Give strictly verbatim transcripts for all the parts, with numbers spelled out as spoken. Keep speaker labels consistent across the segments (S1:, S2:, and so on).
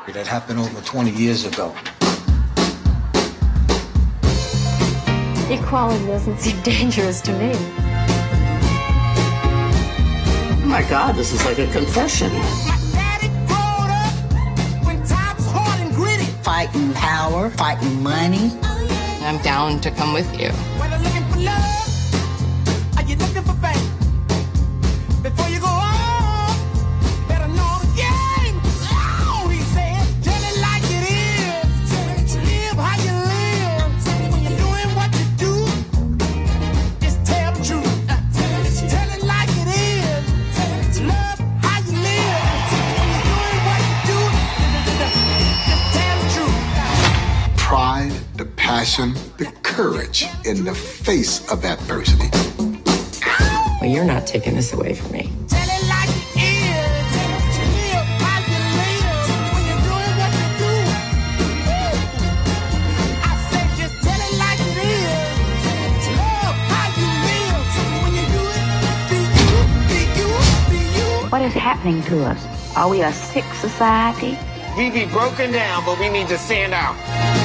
S1: That happened over twenty years ago.
S2: Equality doesn't seem dangerous to me.
S3: Oh my God, this is like a confession. Fighting power, fighting money.
S4: I'm down to come with you.
S5: The courage in the face of adversity.
S4: Well, you're not taking this away from me.
S6: What is happening to us? Are we a sick society?
S7: We be broken down, but we need to stand out.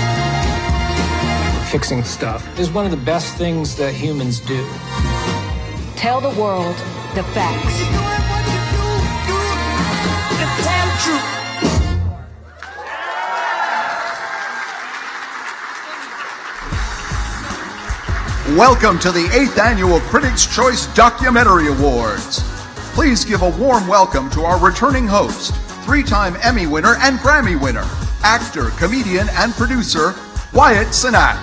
S8: Fixing stuff is one of the best things that humans do.
S6: Tell the world the facts.
S9: Welcome to the eighth Annual Critics' Choice Documentary Awards. Please give a warm welcome to our returning host, three-time Emmy winner and Grammy winner, actor, comedian, and producer, Wyatt Cenac.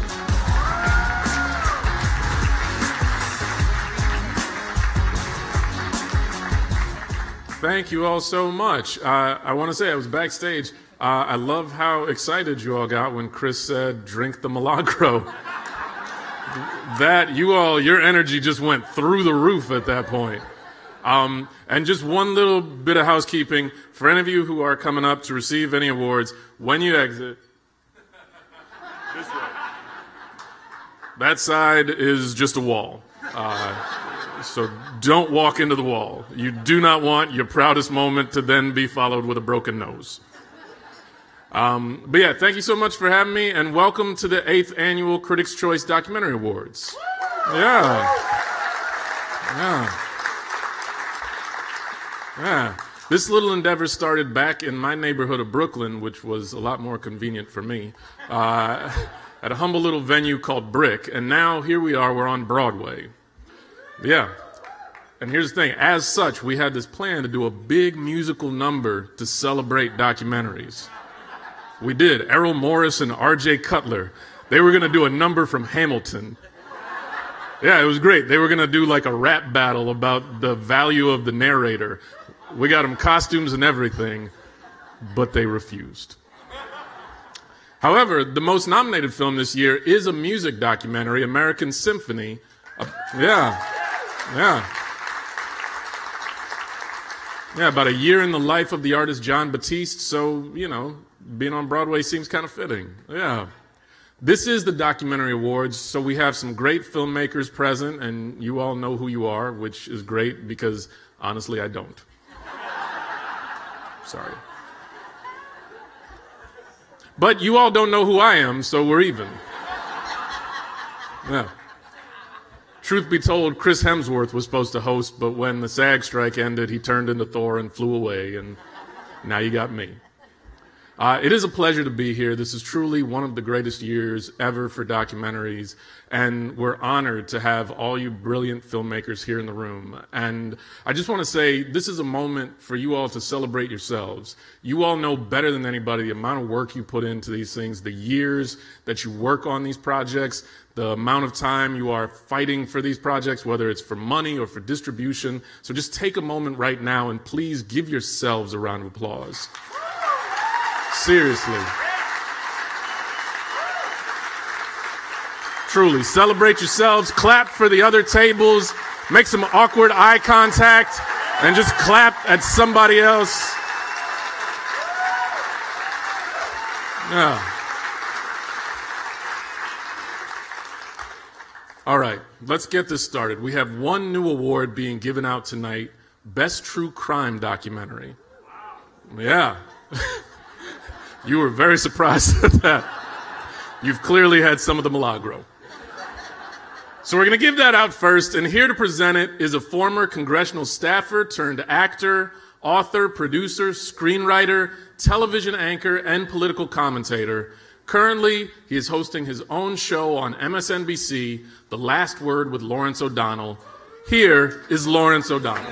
S10: Thank you all so much. Uh, I want to say I was backstage. Uh, I love how excited you all got when Chris said, drink the Milagro. That, you all, your energy just went through the roof at that point. Um, and just one little bit of housekeeping. For any of you who are coming up to receive any awards, when you exit, this way. That side is just a wall. Uh, So don't walk into the wall. You do not want your proudest moment to then be followed with a broken nose. Um, but yeah, thank you so much for having me, and welcome to the eighth Annual Critics' Choice Documentary Awards. Yeah. Yeah. Yeah. This little endeavor started back in my neighborhood of Brooklyn, which was a lot more convenient for me, uh, at a humble little venue called Brick, and now here we are, we're on Broadway. Yeah. And here's the thing. As such, we had this plan to do a big musical number to celebrate documentaries. We did. Errol Morris and R J Cutler. They were going to do a number from Hamilton. Yeah, it was great. They were going to do like a rap battle about the value of the narrator. We got them costumes and everything, but they refused. However, the most nominated film this year is a music documentary, American Symphony. Uh, yeah. Yeah. Yeah, about a year in the life of the artist Jon Batiste, so, you know, being on Broadway seems kind of fitting. Yeah. This is the Documentary Awards, so we have some great filmmakers present, and you all know who you are, which is great because, honestly, I don't. Sorry. But you all don't know who I am, so we're even. Yeah. Truth be told, Chris Hemsworth was supposed to host, but when the SAG strike ended, he turned into Thor and flew away, and now you got me. Uh, it is a pleasure to be here. This is truly one of the greatest years ever for documentaries, and we're honored to have all you brilliant filmmakers here in the room. And I just want to say, this is a moment for you all to celebrate yourselves. You all know better than anybody the amount of work you put into these things, the years that you work on these projects, the amount of time you are fighting for these projects, whether it's for money or for distribution. So just take a moment right now and please give yourselves a round of applause. Seriously. Truly, celebrate yourselves, clap for the other tables, make some awkward eye contact, and just clap at somebody else. Yeah. All right, let's get this started. We have one new award being given out tonight, Best True Crime Documentary. Yeah. You were very surprised at that. You've clearly had some of the Milagro. So we're going to give that out first, and here to present it is a former congressional staffer turned actor, author, producer, screenwriter, television anchor, and political commentator. Currently, he is hosting his own show on M S N B C, The Last Word with Lawrence O'Donnell. Here is Lawrence O'Donnell.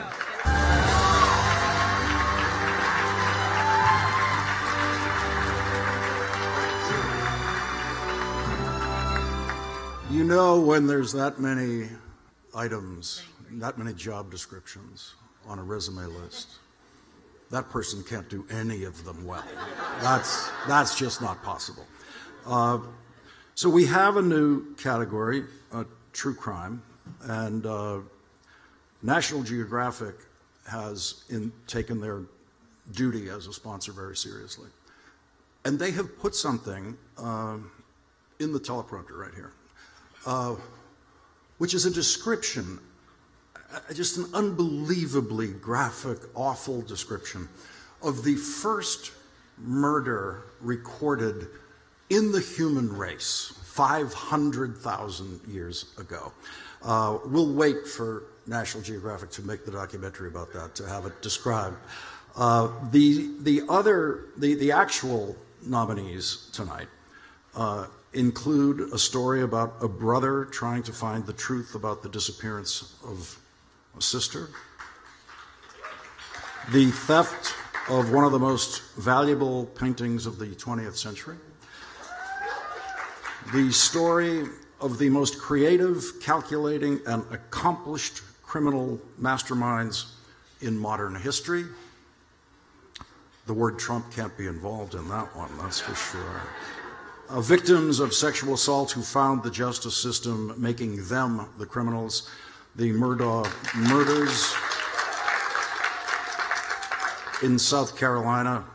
S11: You know, when there's that many items, that many job descriptions on a resume list, that person can't do any of them well. That's, that's just not possible. Uh, so we have a new category, uh, true crime, and uh, National Geographic has in, taken their duty as a sponsor very seriously. And they have put something uh, in the teleprompter right here. Uh, which is a description, uh, just an unbelievably graphic, awful description of the first murder recorded in the human race five hundred thousand years ago. Uh, we'll wait for National Geographic to make the documentary about that, to have it described. Uh, the, the other, the, the actual nominees tonight uh, include a story about a brother trying to find the truth about the disappearance of a sister, the theft of one of the most valuable paintings of the twentieth century, the story of the most creative, calculating, and accomplished criminal masterminds in modern history. The word Trump can't be involved in that one, that's for sure. Uh, victims of sexual assault who found the justice system making them the criminals, the Murdaugh murders in South Carolina.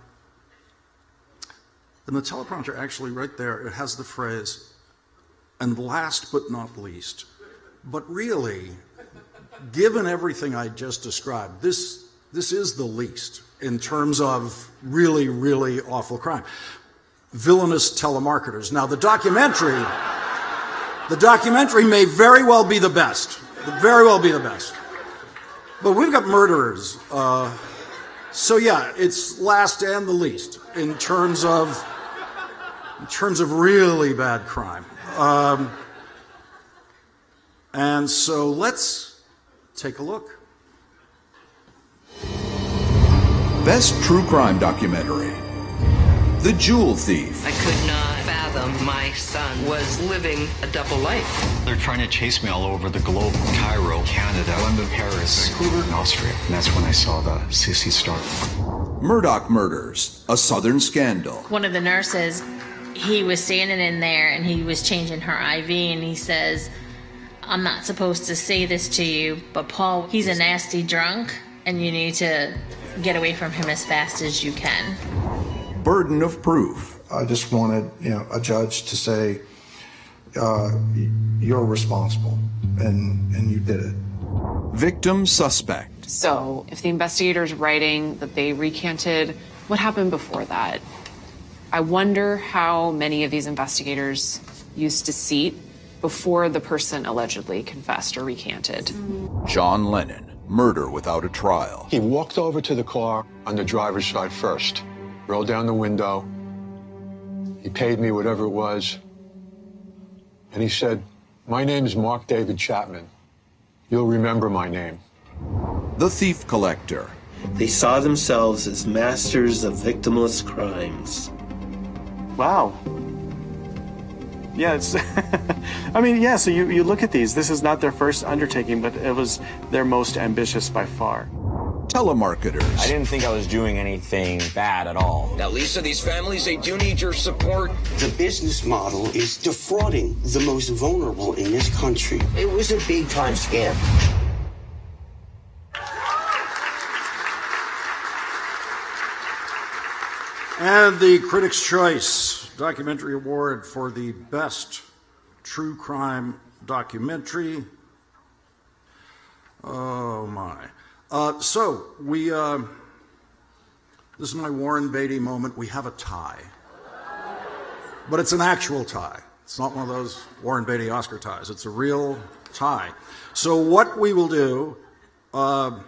S11: And the teleprompter actually right there, it has the phrase, and last but not least. But really, given everything I just described, this, this is the least in terms of really, really awful crime. Villainous telemarketers. Now, the documentary, the documentary may very well be the best, very well be the best. But we've got murderers. Uh, so yeah, it's last and the least in terms of, in terms of really bad crime. Um, and so let's take a look.
S9: Best True Crime Documentary. The Jewel Thief.
S4: I could not fathom my son was living a double life.
S12: They're trying to chase me all over the globe. Cairo, Canada, London, Paris, Vancouver, and Austria. And that's when I saw the Sissy Star.
S9: Murdaugh Murders, a Southern Scandal.
S13: One of the nurses, he was standing in there and he was changing her I V and he says, I'm not supposed to say this to you, but Paul, he's a nasty drunk and you need to get away from him as fast as you can.
S9: Burden of proof.
S14: I just wanted, you know, a judge to say, uh, you're responsible, and, and you did it.
S9: Victim suspect.
S15: So if the investigator's writing that they recanted, what happened before that? I wonder how many of these investigators used deceit before the person allegedly confessed or recanted.
S9: John Lennon, murder without a trial.
S16: He walked over to the car on the driver's side first. Rolled down the window. He paid me whatever it was. And he said, my name is Mark David Chapman. You'll remember my name.
S9: The Thief Collector.
S17: They saw themselves as masters of victimless crimes.
S18: Wow. Yeah, it's, I mean, yeah, so you, you look at these. This is not their first undertaking, but it was their most ambitious by far.
S9: Telemarketers.
S19: I didn't think I was doing anything bad at all.
S20: Now, Lisa, these families, they do need your support.
S21: The business model is defrauding the most vulnerable in this country.
S17: It was a big-time scam.
S11: And the Critics' Choice Documentary Award for the Best True Crime Documentary. Oh, my. Uh, so, we, uh, this is my Warren Beatty moment. We have a tie. but it's an actual tie. It's not one of those Warren Beatty Oscar ties. It's a real tie. So what we will do uh,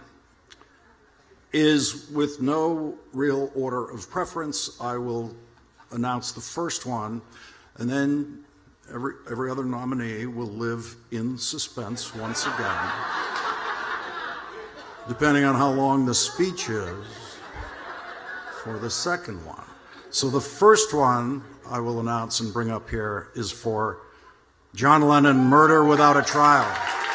S11: is, with no real order of preference, I will announce the first one, and then every, every other nominee will live in suspense once again, depending on how long the speech is for the second one. So the first one I will announce and bring up here is for John Lennon, Murder Without a Trial.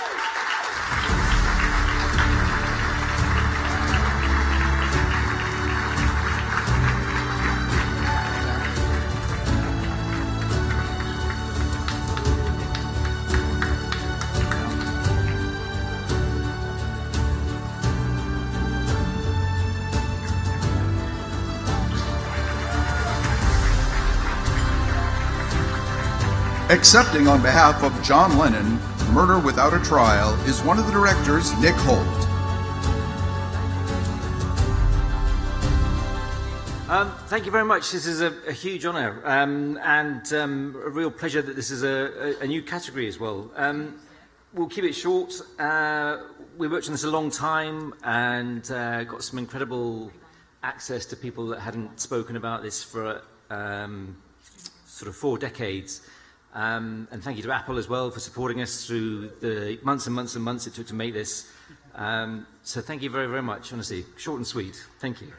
S9: Accepting on behalf of John Lennon, Murder Without a Trial, is one of the directors, Nick Holt.
S1: Um, thank you very much. This is a, a huge honour um, and um, a real pleasure that this is a, a, a new category as well. Um, we'll keep it short. Uh, we worked on this a long time and uh, got some incredible access to people that hadn't spoken about this for um, sort of four decades. Um, and thank you to Apple as well for supporting us through the months and months and months it took to make this. Um, so thank you very, very much, honestly. Short and sweet. Thank you.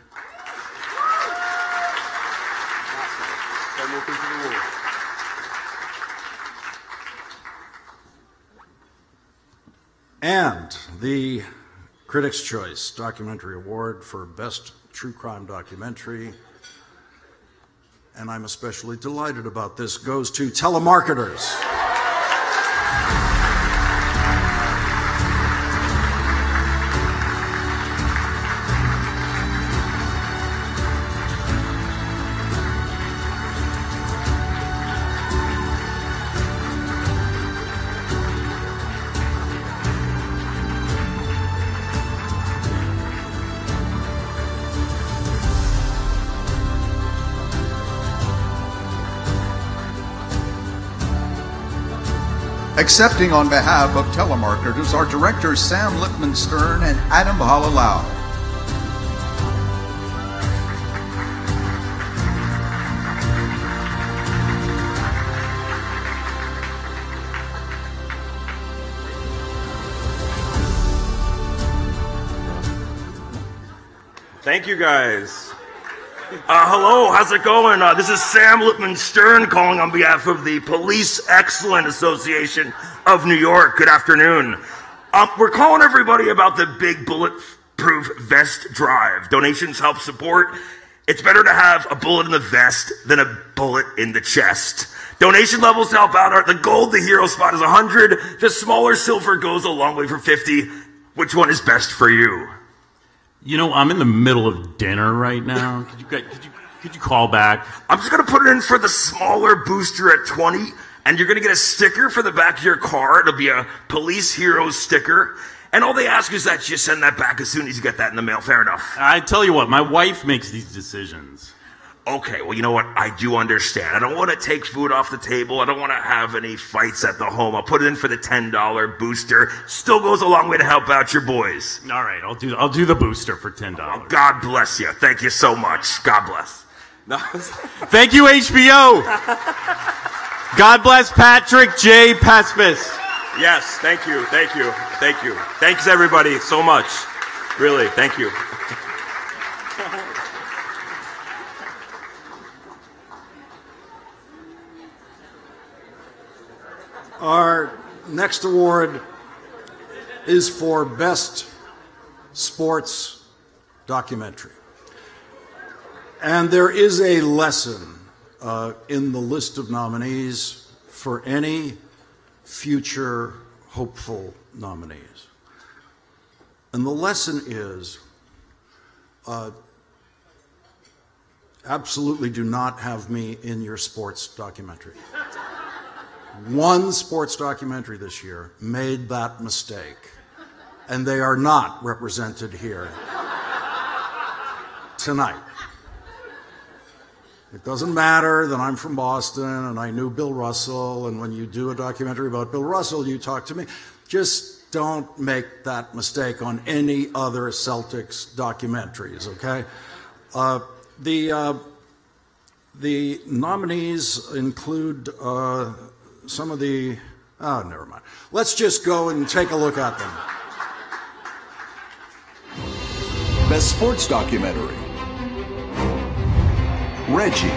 S11: And the Critics' Choice Documentary Award for Best True Crime Documentary, and I'm especially delighted about this, goes to Telemarketers.
S9: Accepting on behalf of Telemarketers are directors Sam Lipman-Stern and Adam Halalau.
S22: Thank you, guys. Uh, hello, how's it going? Uh, this is Sam Lipman-Stern calling on behalf of the Police Excellence Association of New York. Good afternoon. Um, we're calling everybody about the big bulletproof vest drive. Donations help support. It's better to have a bullet in the vest than a bullet in the chest. Donation levels to help out are the gold, the hero spot is one hundred. The smaller silver goes a long way for fifty. Which one is best for you?
S23: You know, I'm in the middle of dinner right now. Could you, could you, could you call back?
S22: I'm just going to put it in for the smaller booster at twenty, and you're going to get a sticker for the back of your car. It'll be a Police Heroes sticker. And all they ask is that you send that back as soon as you get that in the mail. Fair enough.
S23: I tell you what, my wife makes these decisions.
S22: Okay, well, you know what? I do understand. I don't want to take food off the table. I don't want to have any fights at the home. I'll put it in for the ten dollar booster. Still goes a long way to help out your boys.
S23: All right, I'll do I'll do the booster for ten dollars.
S22: Oh, God bless you. Thank you so much. God bless.
S23: No. Thank you, H B O. God bless Patrick J. Paspis.
S22: Yes, thank you, thank you, thank you. Thanks, everybody, so much. Really, thank you.
S11: Our next award is for Best Sports Documentary. And there is a lesson uh, in the list of nominees for any future hopeful nominees. And the lesson is uh, absolutely do not have me in your sports documentary. One sports documentary this year made that mistake, and they are not represented here tonight. It doesn't matter that I'm from Boston and I knew Bill Russell, and when you do a documentary about Bill Russell, you talk to me. Just don't make that mistake on any other Celtics documentaries, okay? Uh, the, uh, the nominees include uh, some of the... Oh, never mind. Let's just go and take a look at them.
S9: Best Sports Documentary. Reggie.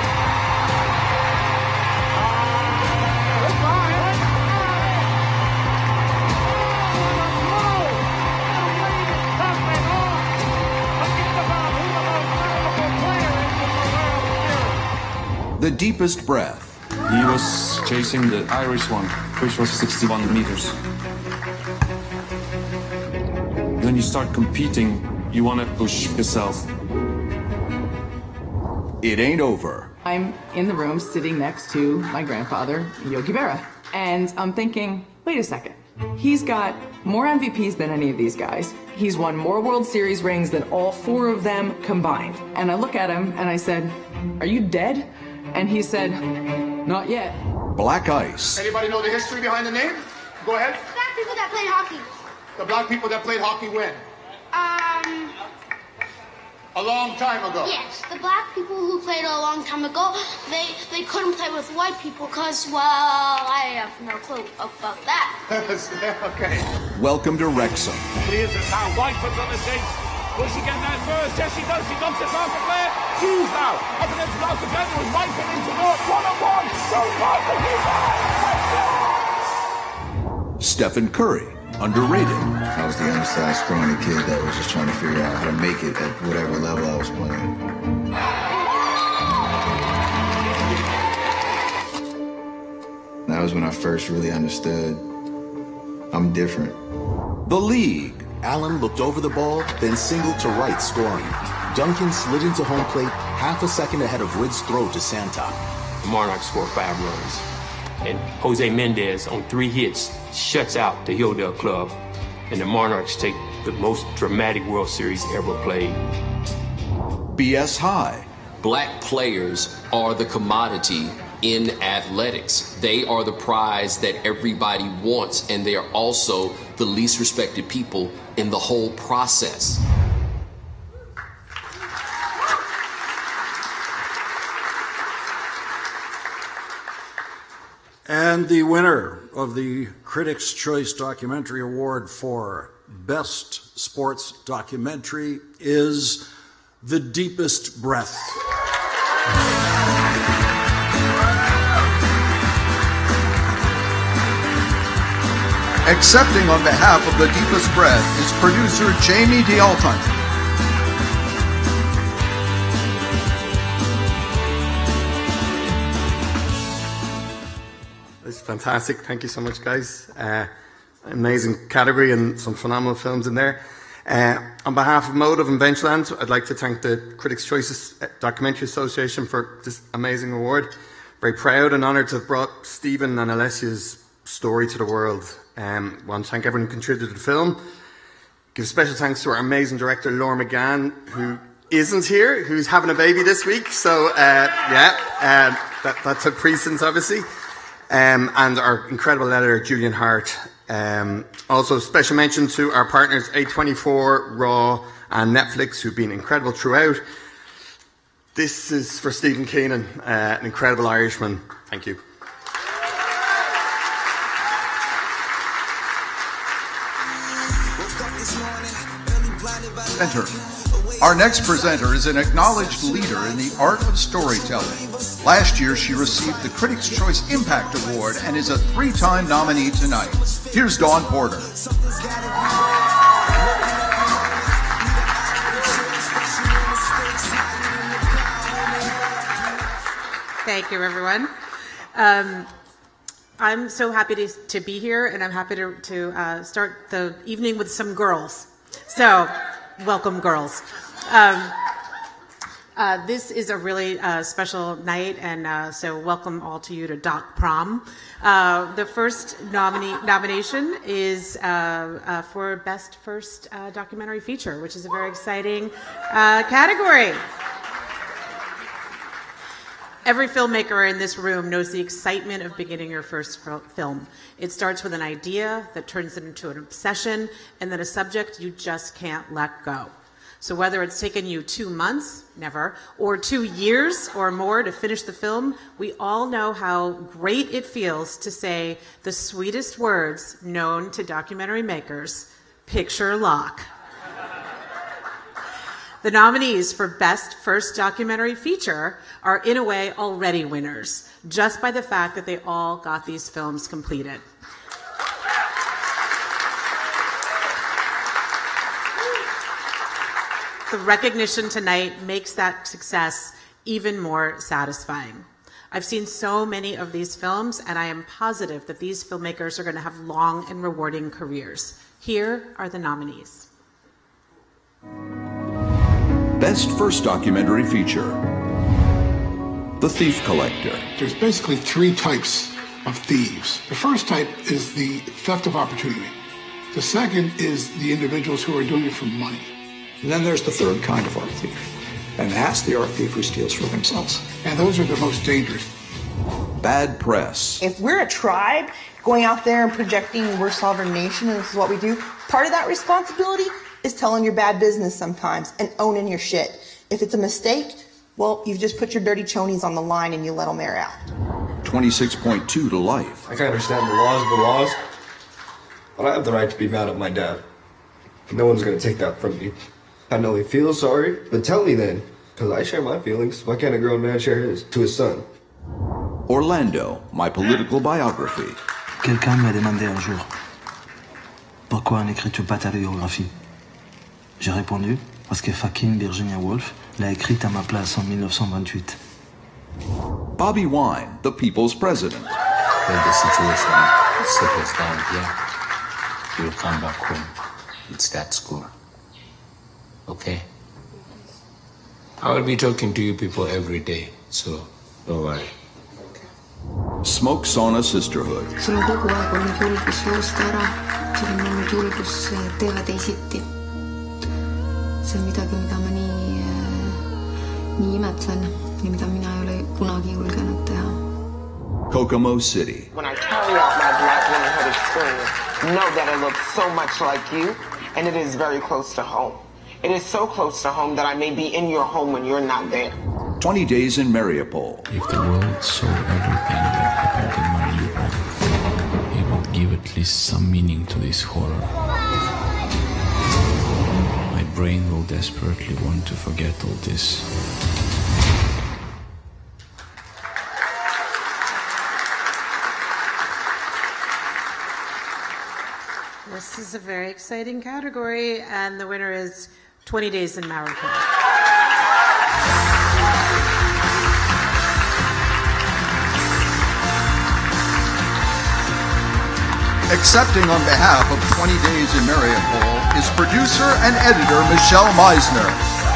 S9: The Deepest Breath.
S2: He was chasing the Irish one, which was sixty-one meters. When you start competing, you want to push yourself.
S9: It Ain't Over.
S3: I'm in the room sitting next to my grandfather, Yogi Berra, and I'm thinking, wait a second. He's got more M V Ps than any of these guys. He's won more World Series rings than all four of them combined. And I look at him and I said, are you dead? And he said, not yet.
S9: Black Ice.
S5: Anybody know the history behind the name? Go ahead.
S24: Black people that played hockey.
S5: The black people that played hockey when?
S24: Um...
S5: A long time ago.
S24: Yes, the black people who played a long time ago, they they couldn't play with white people because, well, I have no clue about that.
S5: Okay.
S9: Welcome to Wrexham.
S25: Here's it now. Whitefoot's on the seat. Will she get that first? Yes, she does. She knocks it past the player. Hughes now. Up against Mark again. It was Whitefoot into North. One on one. So far for Hughes.
S9: Stephen Curry. Underrated.
S26: I was the undersized, scrawny kid that was just trying to figure out how to make it at whatever level I was playing. That was when I first really understood I'm different.
S9: The League.
S27: Allen looked over the ball, then singled to right, scoring. Duncan slid into home plate half a second ahead of Wood's throw to Santop.
S28: The Monarchs scored five runs, and Jose Mendez on three hits shuts out the Hilldale Club, and the Monarchs take the most dramatic World Series ever played.
S9: B S High.
S29: Black players are the commodity in athletics. They are the prize that everybody wants, and they are also the least respected people in the whole process.
S11: And the winner of the Critics' Choice Documentary Award for Best Sports Documentary is The Deepest Breath.
S9: Accepting on behalf of The Deepest Breath is producer Jamie D'Alton.
S23: It's fantastic. Thank you so much, guys. Uh, amazing category and some phenomenal films in there. Uh, on behalf of Motive and Ventureland, I'd like to thank the Critics' Choice Documentary Association for this amazing award. Very proud and honoured to have brought Stephen and Alessia's story to the world. Um, I want to thank everyone who contributed to the film. Give special thanks to our amazing director, Laura McGann, who isn't here, who's having a baby this week. So, uh, yeah, uh, that, that took precedence, obviously. Um, and our incredible editor, Julian Hart. Um, also, special mention to our partners, A twenty-four, Raw, and Netflix, who've been incredible throughout. This is for Stephen Keenan, uh, an incredible Irishman. Thank you.
S9: Enter. Our next presenter is an acknowledged leader in the art of storytelling. Last year, she received the Critics' Choice Impact Award and is a three-time nominee tonight. Here's Dawn Porter.
S30: Thank you, everyone. Um, I'm so happy to, to be here, and I'm happy to, to uh, start the evening with some girls. So, welcome, girls. Um, uh, this is a really uh, special night, and uh, so welcome all to you to Doc Prom. Uh, the first nominee, nomination is uh, uh, for Best First uh, Documentary Feature, which is a very exciting uh, category. Every filmmaker in this room knows the excitement of beginning your first film. It starts with an idea that turns into an obsession and then a subject you just can't let go. So whether it's taken you two months, never, or two years or more to finish the film, we all know how great it feels to say the sweetest words known to documentary makers, picture lock. The nominees for Best First Documentary Feature are, in a way, already winners, just by the fact that they all got these films completed. The recognition tonight makes that success even more satisfying. I've seen so many of these films, and I am positive that these filmmakers are going to have long and rewarding careers. Here are the nominees.
S9: Best First Documentary Feature, The Thief Collector.
S4: There's basically three types of thieves. The first type is the theft of opportunity. The second is the individuals who are doing it for money.
S6: And then there's the third kind of art thief. And that's the art thief who steals for themselves.
S4: And those are the most dangerous.
S9: Bad press.
S7: If we're a tribe going out there and projecting we're a sovereign nation and this is what we do, part of that responsibility is telling your bad business sometimes and owning your shit. If it's a mistake, well, you've just put your dirty chonies on the line and you let them air out.
S9: twenty-six point two to life.
S8: I can understand the laws are the laws, but I have the right to be mad at my dad. No one's gonna take that from me. I know he feels sorry, but tell me then, because I share my feelings. Why can't a grown man share his to his son?
S9: Orlando, my political biography.
S10: Quelqu'un m'a demandé un jour, pourquoi n'écris-tu pas ta biographie? J'ai répondu, parce que fucking Virginia Woolf l'a écrite à ma place en mille neuf cent vingt-huit.
S9: Bobby Wine, the people's president.
S12: When the situation settles down here, you'll come back home. It's that school. Okay? I will be talking to you people every day, so don't worry.
S9: Smoke Sauna Sisterhood.
S13: sul on kogu aeg olnud julgus joosta ära, sul on olnud julgus teha teisiti. See on midagi, mida ma nii, nii imetlen ja mida mina ei ole kunagi julgenud teha.
S9: Kokomo City.
S14: When I carry out my Black womanhood experience, know that it looks so much like you, and it is very close to home. It is so close to home that I may be in your home when you're not there.
S9: twenty days in Mariupol.
S12: If the world saw everything that happened in Mariupol, it would give at least some meaning to this horror. My brain will desperately want to forget all this.
S30: This is a very exciting category, and the winner is twenty days in Mariupol.
S9: Accepting on behalf of twenty days in Mariupol is producer and editor Michelle Meisner.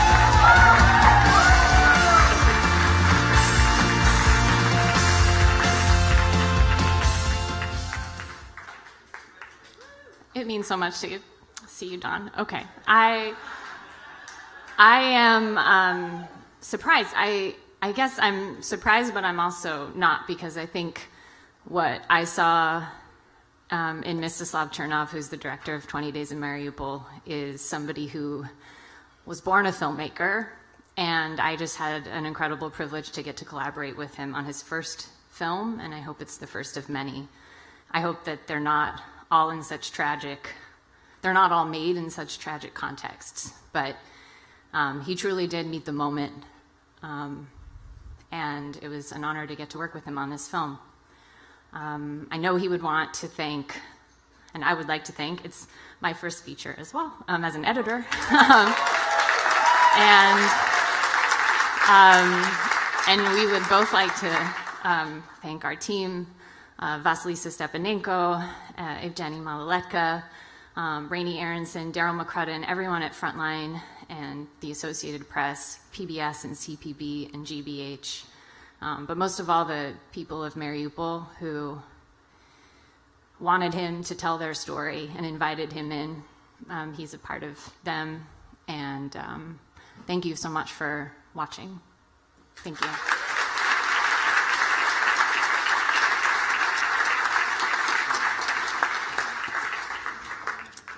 S15: It means so much to see you, Don. Okay, I, I am um, surprised. I, I guess I'm surprised, but I'm also not, because I think what I saw um, in Mstislav Chernov, who's the director of twenty days in Mariupol, is somebody who was born a filmmaker, and I just had an incredible privilege to get to collaborate with him on his first film, and I hope it's the first of many. I hope that they're not all in such tragic, they're not all made in such tragic contexts, but um, he truly did meet the moment, um, and it was an honor to get to work with him on this film. Um, I know he would want to thank, and I would like to thank, it's my first feature as well, um, as an editor, um, and, um, and we would both like to um, thank our team, Uh, Vasilisa Stepanenko, uh, Evgeny Malaletka, um, Rainey Aronson, Daryl McCrudden, everyone at Frontline and the Associated Press, P B S and C P B and G B H, um, but most of all the people of Mariupol who wanted him to tell their story and invited him in. Um, he's a part of them, and um, thank you so much for watching. Thank you.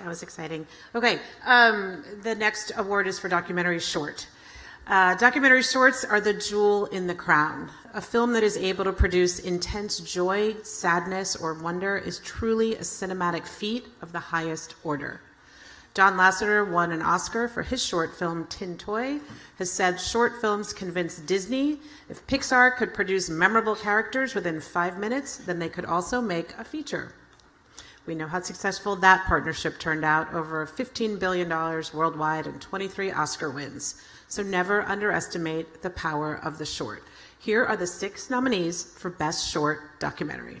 S30: That was exciting. Okay, um, the next award is for documentary short. Uh, documentary shorts are the jewel in the crown. A film that is able to produce intense joy, sadness, or wonder is truly a cinematic feat of the highest order. John Lasseter won an Oscar for his short film Tin Toy, has said short films convinced Disney if Pixar could produce memorable characters within five minutes, then they could also make a feature. We know how successful that partnership turned out, over fifteen billion dollars worldwide and twenty-three Oscar wins. So never underestimate the power of the short. Here are the six nominees for Best Short Documentary.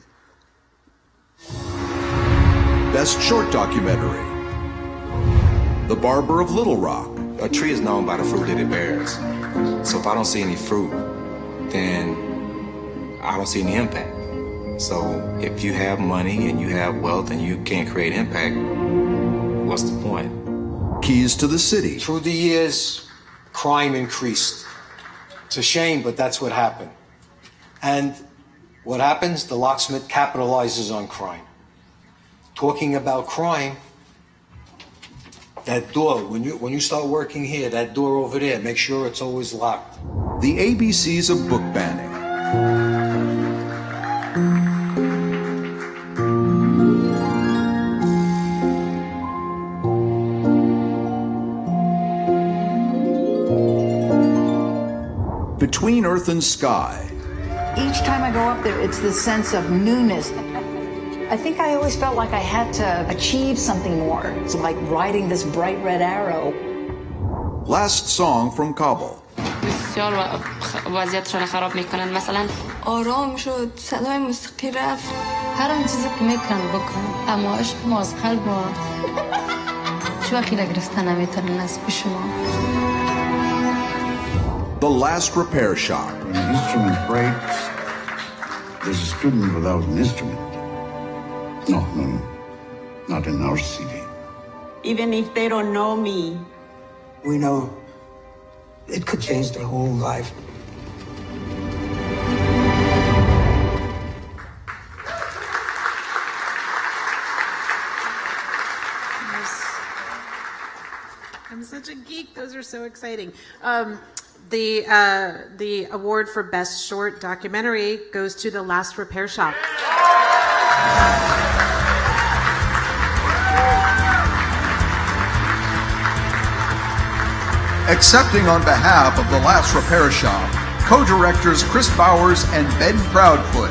S9: Best Short Documentary. The Barber of Little Rock.
S1: A tree is known by the fruit that it bears. So if I don't see any fruit, then I don't see any impact. So if you have money and you have wealth and you can't create impact, what's the point?
S9: Keys to the City.
S2: Through the years, crime increased. It's a shame, but that's what happened. And what happens? The locksmith capitalizes on crime. Talking about crime, that door, when you when you start working here, that door over there, make sure it's always locked.
S9: The A B Cs of book banning. Between Earth and Sky.
S3: Each time I go up there, it's this sense of newness. I think I always felt like I had to achieve something more. It's like riding this bright red arrow.
S9: Last song from Kabul.
S16: بسیار وضعیتشون خراب میکنن مثلا آرام شد صدای موسیقی رفت هر آن چیزی که میکنن بکن اما عشق ما از قلب ما چه وقتی نگرفتن نمیتونن از پیش ما.
S9: The Last Repair Shop.
S26: When an instrument breaks, there's a student without an instrument. No, no, no. Not in our city.
S17: Even if they don't know me,
S18: we know it could change their whole life.
S30: I'm such a geek. Those are so exciting. Um, the uh, the award for Best Short Documentary goes to The Last Repair Shop.
S9: Accepting on behalf of The Last Repair Shop, co-directors Chris Bowers and Ben Proudfoot.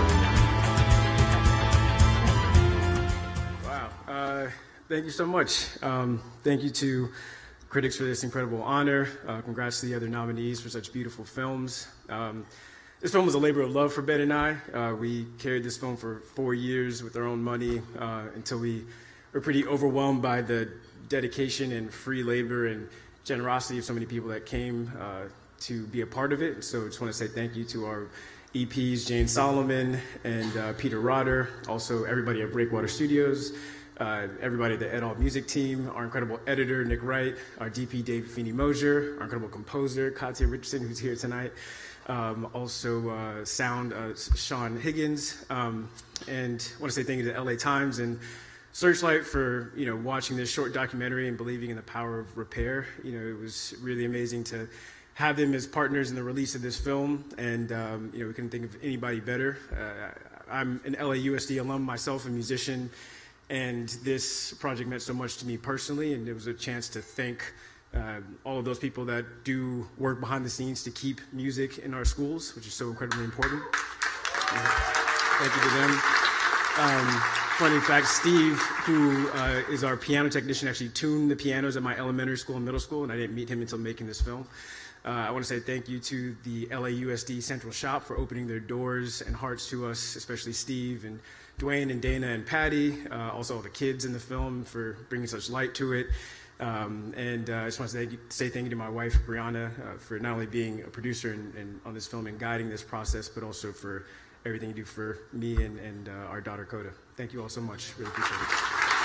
S19: Wow. Uh, thank you so much. Um, thank you to critics for this incredible honor. Uh, congrats to the other nominees for such beautiful films. Um, this film was a labor of love for Ben and I. Uh, we carried this film for four years with our own money uh, until we were pretty overwhelmed by the dedication and free labor and generosity of so many people that came uh, to be a part of it. So I just want to say thank you to our E Ps, Jane Solomon and uh, Peter Rotter, also everybody at Breakwater Studios, uh, everybody at the Ed All Music team, our incredible editor, Nick Wright, our D P, David Feeney Mosier, our incredible composer, Katya Richardson, who's here tonight, um, also uh, sound, uh, Sean Higgins, um, and I want to say thank you to L A Times and Searchlight for, you know, watching this short documentary and believing in the power of repair. You know, it was really amazing to have them as partners in the release of this film, and um, you know, we couldn't think of anybody better. Uh, I'm an L A U S D alum myself, a musician, and this project meant so much to me personally, and it was a chance to thank uh, all of those people that do work behind the scenes to keep music in our schools, which is so incredibly important. Thank you to them. Um, Funny fact, Steve, who uh, is our piano technician, actually tuned the pianos at my elementary school and middle school, and I didn't meet him until making this film. Uh, I want to say thank you to the L A U S D Central Shop for opening their doors and hearts to us, especially Steve and Dwayne and Dana and Patty, uh, also all the kids in the film for bringing such light to it. Um, and uh, I just want to say, say thank you to my wife, Brianna, uh, for not only being a producer and, and on this film and guiding this process, but also for everything you do for me and, and uh, our daughter, Coda. Thank you all so much. Really appreciate it.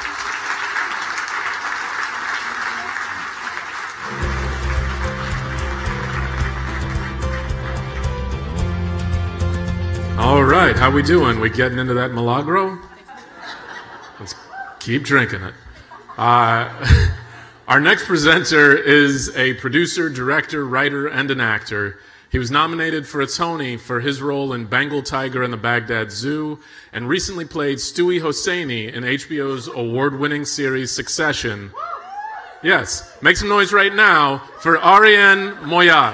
S20: All right, how we doing? We getting into that Milagro? Let's keep drinking it.
S5: Uh, our next presenter is a producer, director, writer, and an actor. He was nominated for a Tony for his role in Bengal Tiger and the Baghdad Zoo, and recently played Stewie Hosseini in H B O's award-winning series Succession. Yes, make some noise right now for Arian Moayed.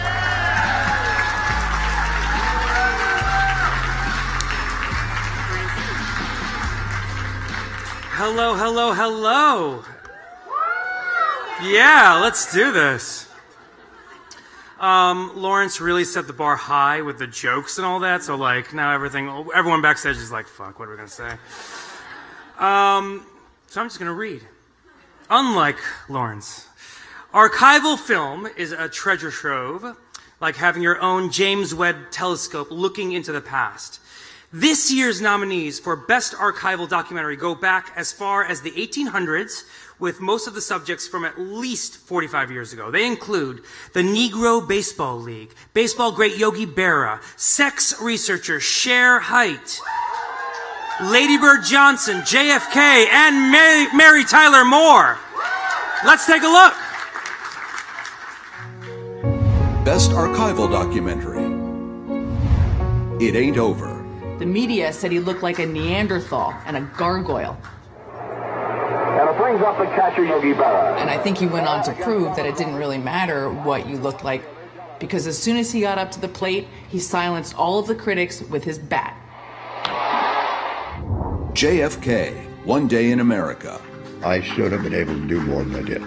S11: Hello, hello, hello. Yeah, let's do this. Um, Lawrence really set the bar high with the jokes and all that, so like now everything, everyone backstage is like, fuck, what are we gonna say? Um, so I'm just gonna read. Unlike Lawrence, archival film is a treasure trove, like having your own James Webb telescope looking into the past. This year's nominees for Best Archival Documentary go back as far as the eighteen hundreds, with most of the subjects from at least forty-five years ago. They include the Negro Baseball League, baseball great Yogi Berra, sex researcher Cher Hite, Lady Bird Johnson, J F K, and Mary, Mary Tyler Moore. Let's take a look.
S9: Best Archival Documentary. It Ain't Over.
S20: The media said he looked like a Neanderthal and a gargoyle.
S21: And it brings up the catcher, Yogi Berra.
S20: And I think he went on to prove that it didn't really matter what you looked like, because as soon as he got up to the plate, he silenced all of the critics with his bat.
S9: J F K, One Day in America.
S26: I should have been able to do more than I did.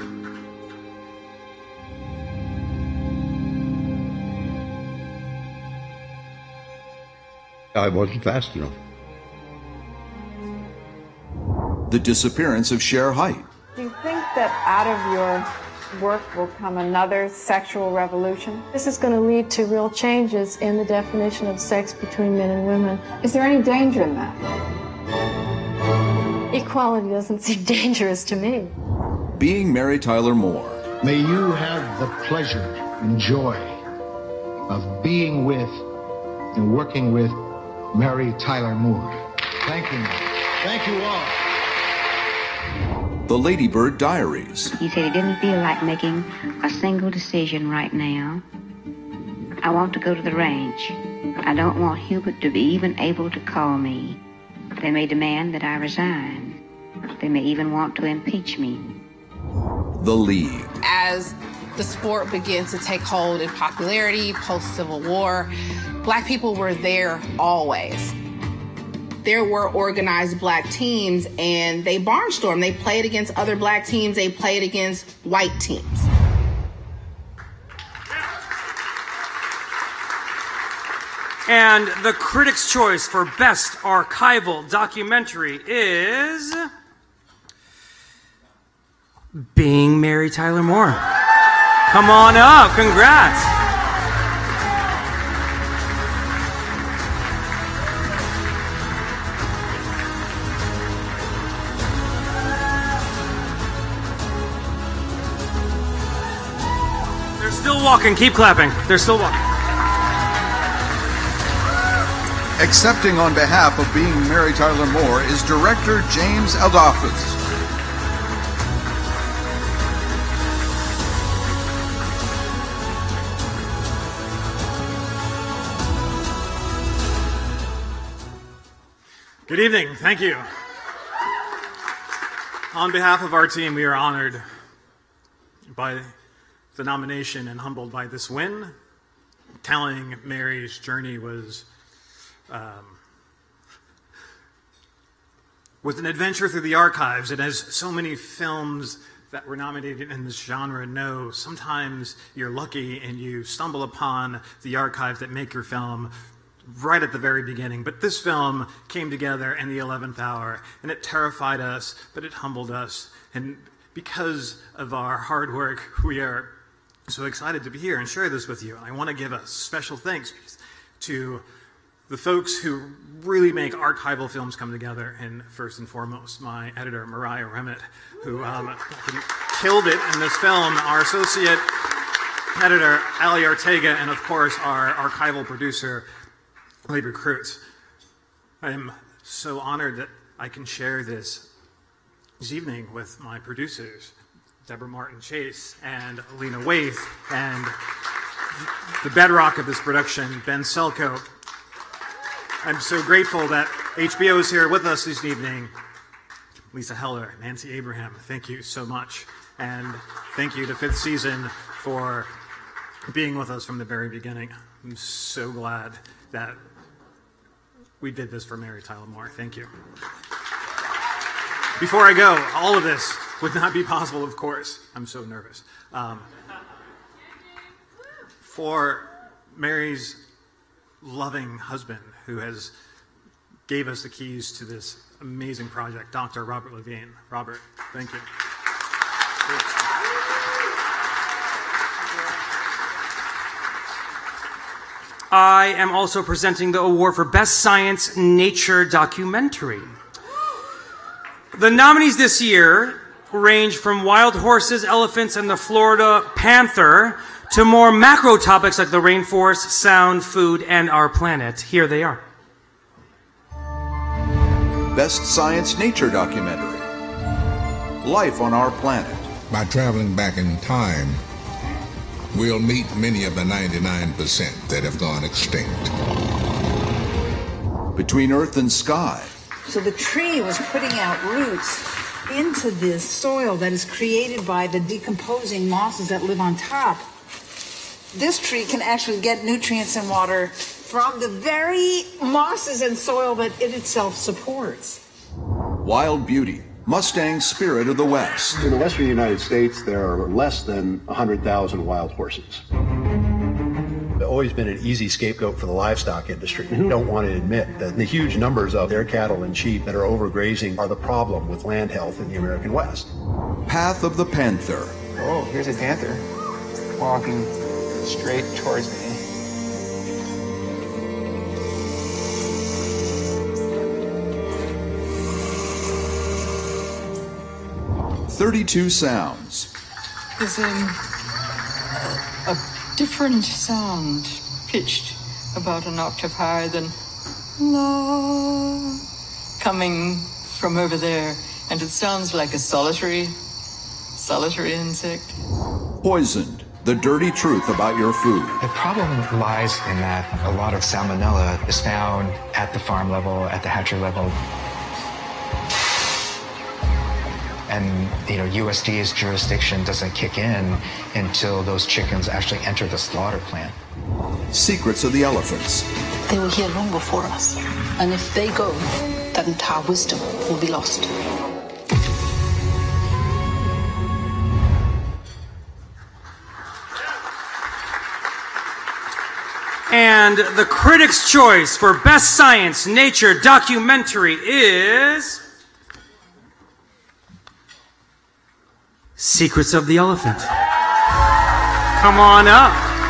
S26: I wasn't fast enough.
S9: The disappearance of Cher Hite.
S22: Do you think that out of your work will come another sexual revolution?
S24: This is going to lead to real changes in the definition of sex between men and women.
S22: Is there any danger in that?
S24: Equality doesn't seem dangerous to me.
S9: Being Mary Tyler Moore.
S25: May you have the pleasure and joy of being with and working with Mary Tyler Moore. Thank you. Thank you all.
S9: The Lady Bird Diaries.
S27: He said he didn't feel like making a single decision right now. I want to go to the ranch. I don't want Hubert to be even able to call me. They may demand that I resign. They may even want to impeach me.
S9: The League.
S28: As the sport began to take hold in popularity post-Civil War, Black people were there always. There were organized Black teams, and they barnstormed. They played against other Black teams. They played against white teams.
S11: And the Critics' Choice for Best Archival Documentary is Being Mary Tyler Moore. Come on up. Congrats. They're still walking. Keep clapping. They're still walking.
S9: Accepting on behalf of Being Mary Tyler Moore is director James Eldofus.
S29: Good evening. Thank you. On behalf of our team, we are honored by the nomination and humbled by this win. Telling Mary's journey was um, was an adventure through the archives, and as so many films that were nominated in this genre know, sometimes you're lucky and you stumble upon the archives that make your film right at the very beginning. But this film came together in the eleventh hour, and it terrified us, but it humbled us. And because of our hard work, we are so excited to be here and share this with you. And I want to give a special thanks to the folks who really make archival films come together, and first and foremost, my editor, Mariah Remit, who um, killed it in this film, our associate editor, Ali Ortega, and of course, our archival producer, Labor Cruz. I am so honored that I can share this this evening with my producers, Deborah Martin Chase and Lena Waithe, and the bedrock of this production, Ben Selkoe. I'm so grateful that H B O is here with us this evening. Lisa Heller, Nancy Abraham, thank you so much. And thank you to Fifth Season for being with us from the very beginning. I'm so glad that we did this for Mary Tyler Moore. Thank you. Before I go, all of this would not be possible, of course. I'm so nervous. Um, for Mary's loving husband, who has gave us the keys to this amazing project, Doctor Robert Levine. Robert, thank you.
S11: I am also presenting the award for Best Science Nature Documentary. The nominees this year range from wild horses, elephants, and the Florida panther to more macro topics like the rainforest, sound, food, and our planet. Here they are.
S9: Best Science Nature Documentary, Life on Our Planet.
S4: By traveling back in time, we'll meet many of the ninety-nine percent that have gone extinct.
S9: Between Earth and Sky.
S3: So the tree was putting out roots into this soil that is created by the decomposing mosses that live on top. This tree can actually get nutrients and water from the very mosses and soil that it itself supports.
S9: Wild Beauty, Mustang Spirit of the West.
S6: In the western United States, there are less than one hundred thousand wild horses. They've always been an easy scapegoat for the livestock industry, who don't want to admit that the huge numbers of their cattle and sheep that are overgrazing are the problem with land health in the American West.
S9: Path of the Panther.
S7: Oh, here's a panther walking straight towards me.
S9: thirty-two Sounds.
S8: There's a, a different sound pitched about an octave higher than la coming from over there, and it sounds like a solitary, solitary insect.
S9: Poisoned, the dirty truth about your food.
S10: The problem lies in that a lot of salmonella is found at the farm level, at the hatchery level. And, you know, U S D A's jurisdiction doesn't kick in until those chickens actually enter the slaughter plant.
S9: Secrets of the Elephants.
S12: They were here long before us. And if they go, then our wisdom will be lost.
S11: And the Critics' Choice for Best Science Nature Documentary is Secrets of the Elephant. Come on up.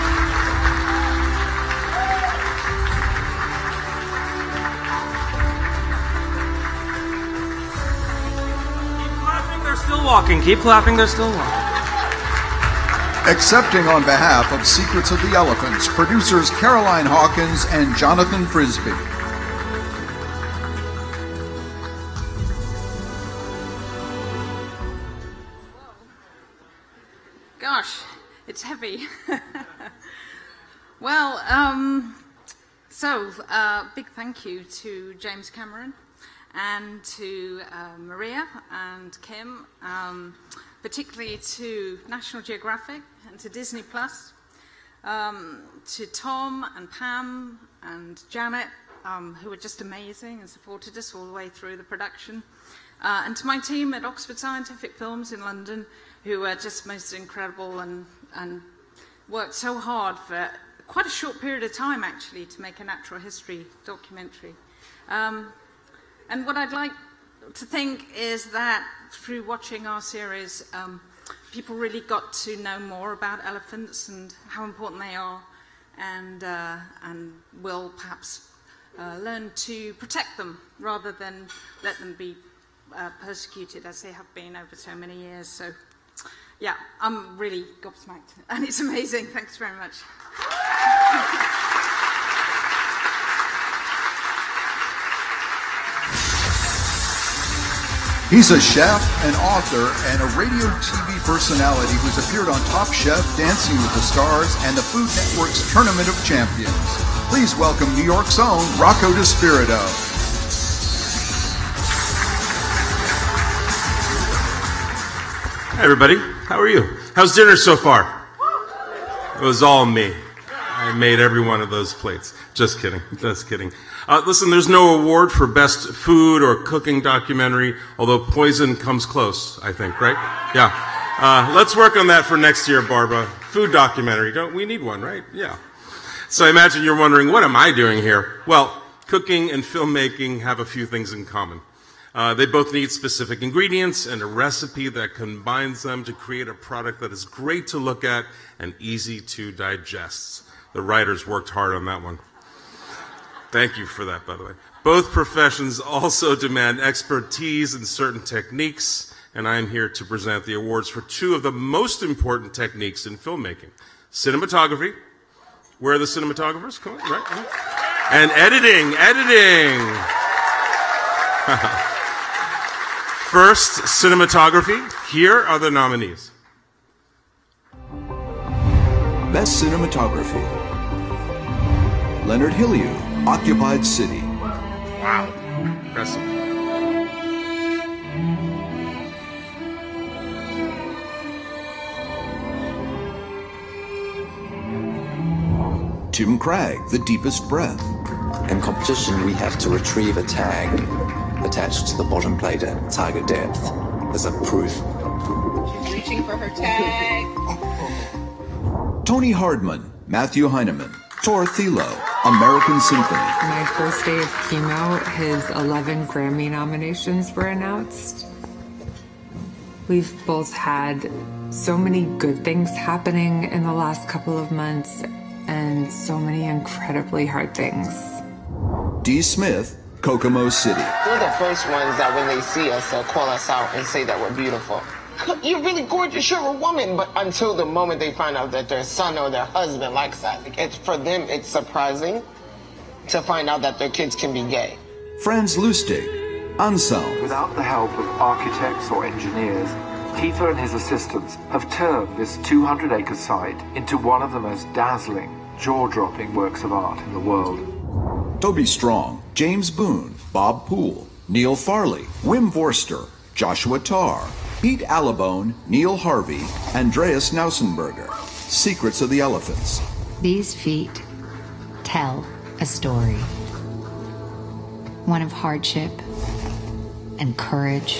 S11: Keep clapping, they're still walking. Keep clapping, they're still walking.
S9: Accepting on behalf of Secrets of the Elephants, producers Caroline Hawkins and Jonathan Frisby.
S13: Gosh, it's heavy. Well, um, so uh, big thank you to James Cameron and to uh, Maria and Kim, um, particularly to National Geographic and to Disney Plus, um, to Tom and Pam and Janet, um, who were just amazing and supported us all the way through the production, uh, and to my team at Oxford Scientific Films in London, who are just most incredible and, and worked so hard for quite a short period of time, actually, to make a natural history documentary. Um, and what I'd like to think is that through watching our series, um, people really got to know more about elephants and how important they are, and, uh, and will perhaps uh, learn to protect them rather than let them be uh, persecuted as they have been over so many years. So. Yeah, I'm really gobsmacked, and it's amazing. Thanks very much.
S9: He's a chef, an author, and a radio T V personality who's appeared on Top Chef, Dancing with the Stars, and the Food Network's Tournament of Champions. Please welcome New York's own Rocco DiSpirito.
S1: Hi, everybody. How are you? How's dinner so far? It was all me. I made every one of those plates. Just kidding. Just kidding. Uh, listen, there's no award for best food or cooking documentary, although Poison comes close, I think, right? Yeah. Uh, let's work on that for next year, Barbara. Food documentary. Don't we need one, right? Yeah. So I imagine you're wondering, what am I doing here? Well, cooking and filmmaking have a few things in common. Uh, they both need specific ingredients and a recipe that combines them to create a product that is great to look at and easy to digest. The writers worked hard on that one. Thank you for that, by the way. Both professions also demand expertise in certain techniques, and I'm here to present the awards for two of the most important techniques in filmmaking. Cinematography. Where are the cinematographers? Come on, right? And editing, editing. First, cinematography. Here are the nominees.
S9: Best Cinematography. Leonard Hillier, Occupied City.
S1: Wow. Impressive.
S9: Tim Cragg, The Deepest Breath.
S2: In competition, we have to retrieve a tag attached to the bottom plate at target depth as a proof.
S28: She's reaching for her tag.
S9: Tony Hardman, Matthew Heineman, Tor Thilo, American Symphony.
S14: My first day of chemo, his eleven Grammy nominations were announced. We've both had so many good things happening in the last couple of months and so many incredibly hard things.
S9: Dee Smith, Kokomo City.
S15: They're the first ones that when they see us, they'll call us out and say that we're beautiful. You're really gorgeous, you're a woman. But until the moment they find out that their son or their husband likes that, it's, for them, it's surprising to find out that their kids can be gay.
S9: Franz Lustig, Unsung.
S16: Without the help of architects or engineers, Kiefer and his assistants have turned this two hundred acre site into one of the most dazzling, jaw-dropping works of art in the world.
S9: Toby Strong, James Boone, Bob Poole, Neil Farley, Wim Vorster, Joshua Tarr, Pete Allibone, Neil Harvey, Andreas Nausenberger. Secrets of the Elephants.
S17: These feet tell a story. One of hardship and courage.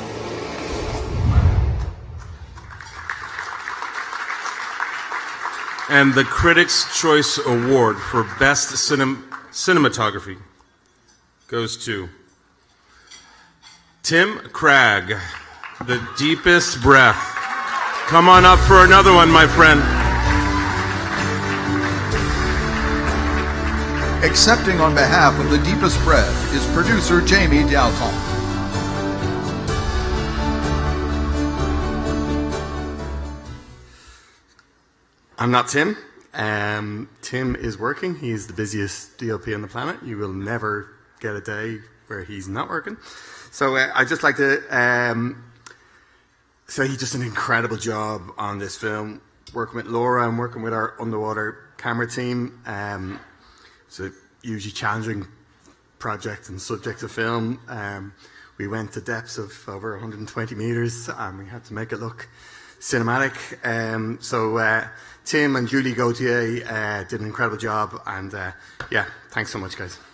S1: And the Critics' Choice Award for Best Cinem- Cinematography goes to Tim Cragg, The Deepest Breath. Come on up for another one, my friend.
S9: Accepting on behalf of The Deepest Breath is producer Jamie Dalton.
S18: I'm not Tim. Um, Tim is working. He's the busiest D O P on the planet. You will never get a day where he's not working. So uh, I'd just like to um, say he did just an incredible job on this film. Working with Laura and working with our underwater camera team. Um, it's a hugely challenging project and subject to film. Um, we went to depths of over one hundred twenty meters and we had to make it look cinematic. Um, so uh, Tim and Julie Gauthier uh, did an incredible job, and uh, yeah, thanks so much, guys.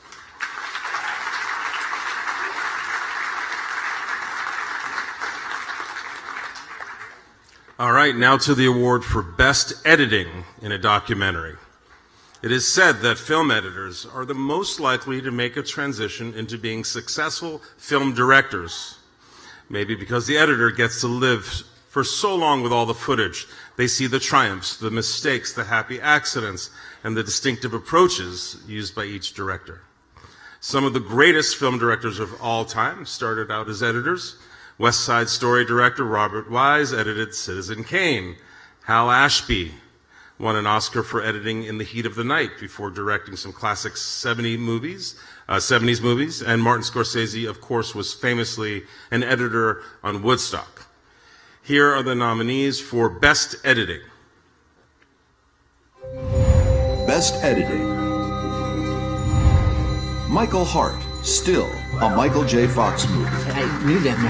S1: All right, now to the award for Best Editing in a Documentary. It is said that film editors are the most likely to make a transition into being successful film directors. Maybe because the editor gets to live for so long with all the footage. They see the triumphs, the mistakes, the happy accidents, and the distinctive approaches used by each director. Some of the greatest film directors of all time started out as editors. West Side Story director Robert Wise edited Citizen Kane. Hal Ashby won an Oscar for editing In the Heat of the Night before directing some classic seventies movies, uh, seventies movies. And Martin Scorsese, of course, was famously an editor on Woodstock. Here are the nominees for Best Editing.
S9: Best Editing. Michael Hart, Still, a Michael J. Fox movie.
S7: I knew that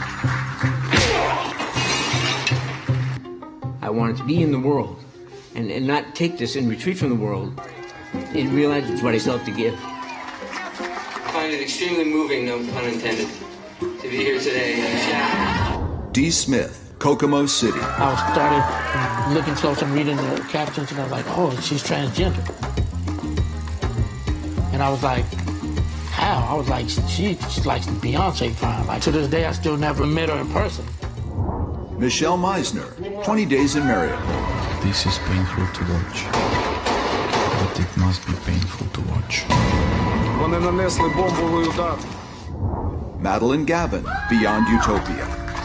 S7: meant I wanted to be in the world and, and not take this and retreat from the world and realize it's what I still have to give.
S5: I find it extremely moving, no pun intended, to be here today and chat.
S9: D. Smith, Kokomo City.
S19: I started looking close and reading the captions, and I was like, oh, she's transgender. And I was like, how? I was like, she, she's like Beyonce fine. Like, to this day, I still never met her in person.
S9: Michelle Meisner, twenty Days in Marriott.
S20: This is painful to watch, but it must be painful to watch.
S9: Вони нанесли бомбовий удар. Madeline Gavin, Beyond Utopia.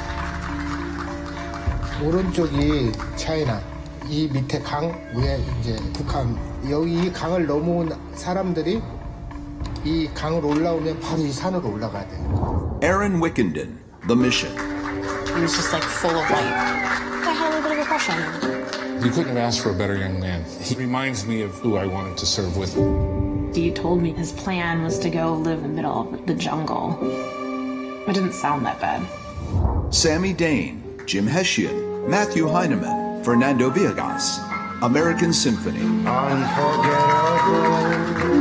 S21: 오른쪽이 차이나, 이 밑에 강 위에 이제 북한. 여기 이 강을 넘어온 사람들이 이 강을 올라오면 바로 이 산으로 올라가야 돼요.
S9: Aaron Wickenden, The Mission.
S12: He was just like full of light. I had a little bit of a crush on him.
S20: You couldn't have asked for a better young man. He reminds me of who I wanted to serve with.
S12: He told me his plan was to go live in the middle of the jungle. It didn't sound that bad.
S9: Sammy Dane, Jim Hessian, Matthew Heineman, Fernando Villegas, American Symphony.
S21: Unforgettable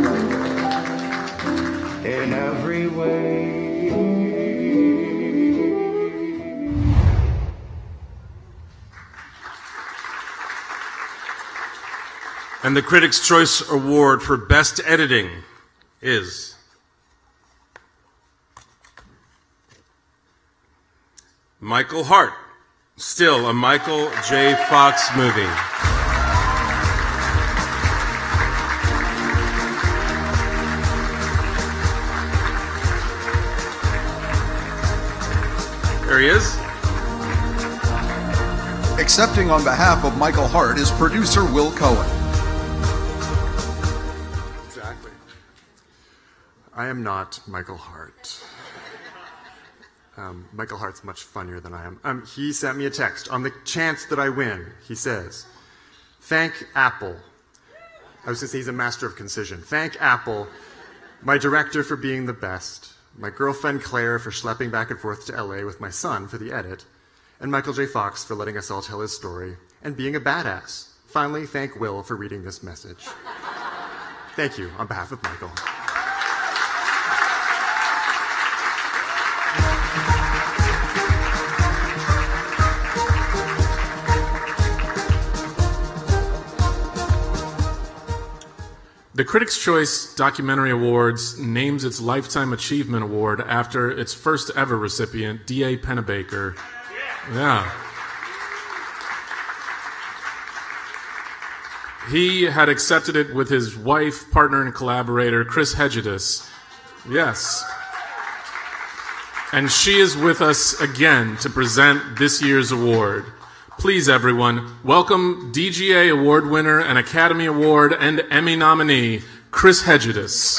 S21: in every way.
S1: And the Critics' Choice Award for Best Editing is Michael Hart, Still, a Michael J. Fox movie. There he is.
S9: Accepting on behalf of Michael Hart is producer Will Cohen.
S18: Exactly. I am not Michael Hart. Um, Michael Hart's much funnier than I am. Um, he sent me a text. On the chance that I win, he says, thank Apple. I was going to say he's a master of concision. Thank Apple, my director for being the best, my girlfriend Claire for schlepping back and forth to L A with my son for the edit, and Michael J. Fox for letting us all tell his story and being a badass. Finally, thank Will for reading this message. Thank you on behalf of Michael.
S22: The Critics' Choice Documentary Awards names its Lifetime Achievement Award after its first ever recipient, D A Pennebaker. Yeah. He had accepted it with his wife, partner, and collaborator, Chris Hegedus. Yes. And she is with us again to present this year's award. Please, everyone, welcome D G A Award winner and Academy Award and Emmy nominee, Chris Hegedus.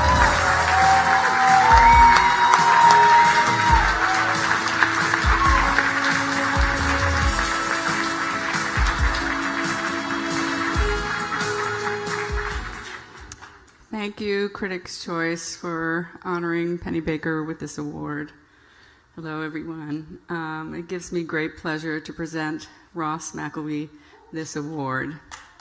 S23: Thank you, Critics' Choice, for honoring Pennebaker with this award. Hello, everyone. Um, it gives me great pleasure to present Ross McElwee this award.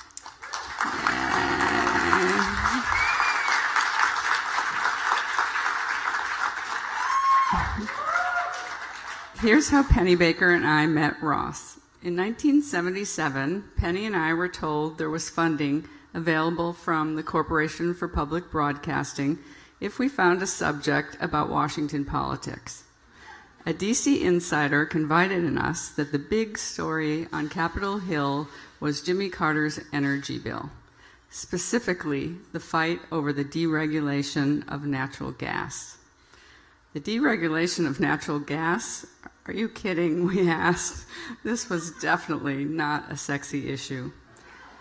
S23: Here's how Pennebaker and I met Ross. In nineteen seventy-seven, Penny and I were told there was funding available from the Corporation for Public Broadcasting if we found a subject about Washington politics. A D C insider confided in us that the big story on Capitol Hill was Jimmy Carter's energy bill, specifically the fight over the deregulation of natural gas. The deregulation of natural gas? Are you kidding? We asked. This was definitely not a sexy issue.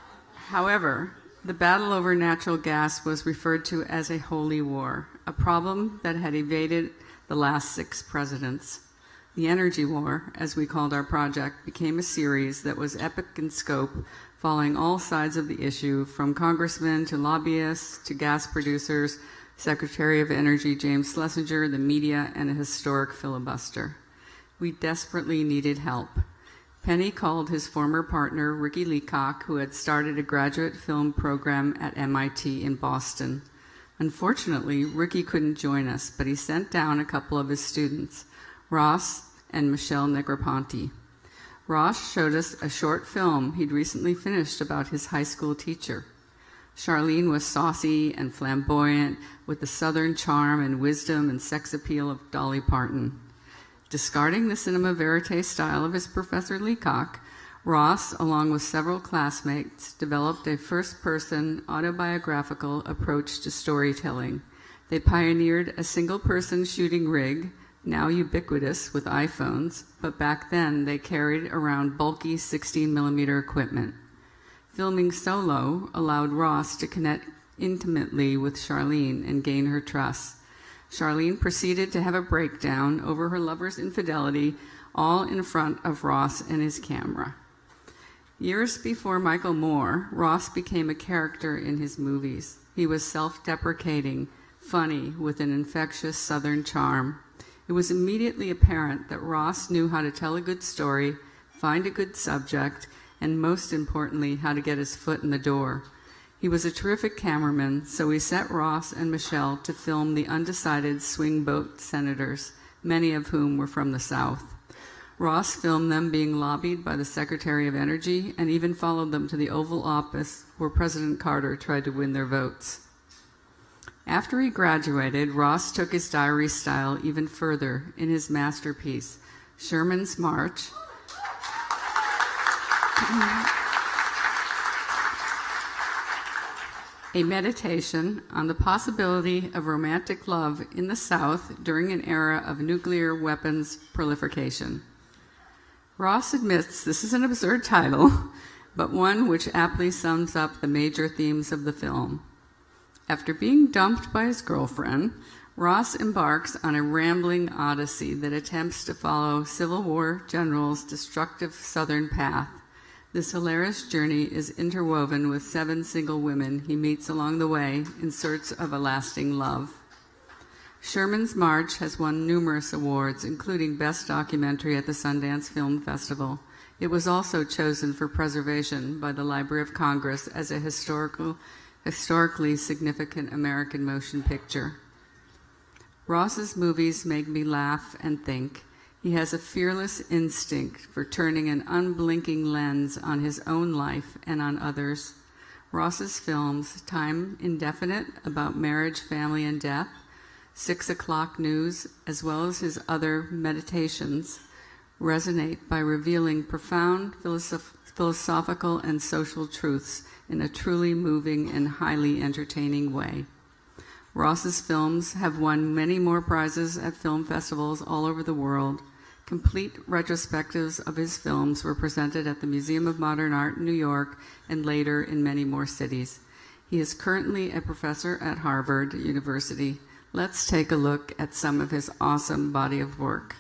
S23: However, the battle over natural gas was referred to as a holy war, a problem that had evaded the last six presidents. The Energy War, as we called our project, became a series that was epic in scope, following all sides of the issue, from congressmen to lobbyists to gas producers, Secretary of Energy James Schlesinger, the media, and a historic filibuster. We desperately needed help. Penny called his former partner, Ricky Leacock, who had started a graduate film program at M I T in Boston. Unfortunately, Ricky couldn't join us, but he sent down a couple of his students, Ross and Michelle Negroponte. Ross showed us a short film he'd recently finished about his high school teacher. Charlene was saucy and flamboyant, with the southern charm and wisdom and sex appeal of Dolly Parton. Discarding the cinema verite style of his Professor Leacock, Ross, along with several classmates, developed a first-person autobiographical approach to storytelling. They pioneered a single-person shooting rig, now ubiquitous with iPhones, but back then they carried around bulky sixteen millimeter equipment. Filming solo allowed Ross to connect intimately with Charlene and gain her trust. Charlene proceeded to have a breakdown over her lover's infidelity, all in front of Ross and his camera. Years before Michael Moore, Ross became a character in his movies. He was self-deprecating, funny, with an infectious Southern charm. It was immediately apparent that Ross knew how to tell a good story, find a good subject, and most importantly, how to get his foot in the door. He was a terrific cameraman, so we set Ross and Michelle to film the undecided swing boat senators, many of whom were from the South. Ross filmed them being lobbied by the Secretary of Energy and even followed them to the Oval Office where President Carter tried to win their votes. After he graduated, Ross took his diary style even further in his masterpiece, Sherman's March, a meditation on the possibility of romantic love in the South during an era of nuclear weapons proliferation. Ross admits this is an absurd title, but one which aptly sums up the major themes of the film. After being dumped by his girlfriend, Ross embarks on a rambling odyssey that attempts to follow Civil War generals' destructive Southern path. This hilarious journey is interwoven with seven single women he meets along the way in search of a lasting love. Sherman's March has won numerous awards, including Best Documentary at the Sundance Film Festival. It was also chosen for preservation by the Library of Congress as a historical, historically significant American motion picture. Ross's movies make me laugh and think. He has a fearless instinct for turning an unblinking lens on his own life and on others. Ross's films, Time Indefinite, about marriage, family, and death, Six O'Clock News, as well as his other meditations, resonate by revealing profound philosoph- philosophical and social truths in a truly moving and highly entertaining way. Ross's films have won many more prizes at film festivals all over the world. Complete retrospectives of his films were presented at the Museum of Modern Art in New York and later in many more cities. He is currently a professor at Harvard University. Let's take a look at some of his awesome body of work.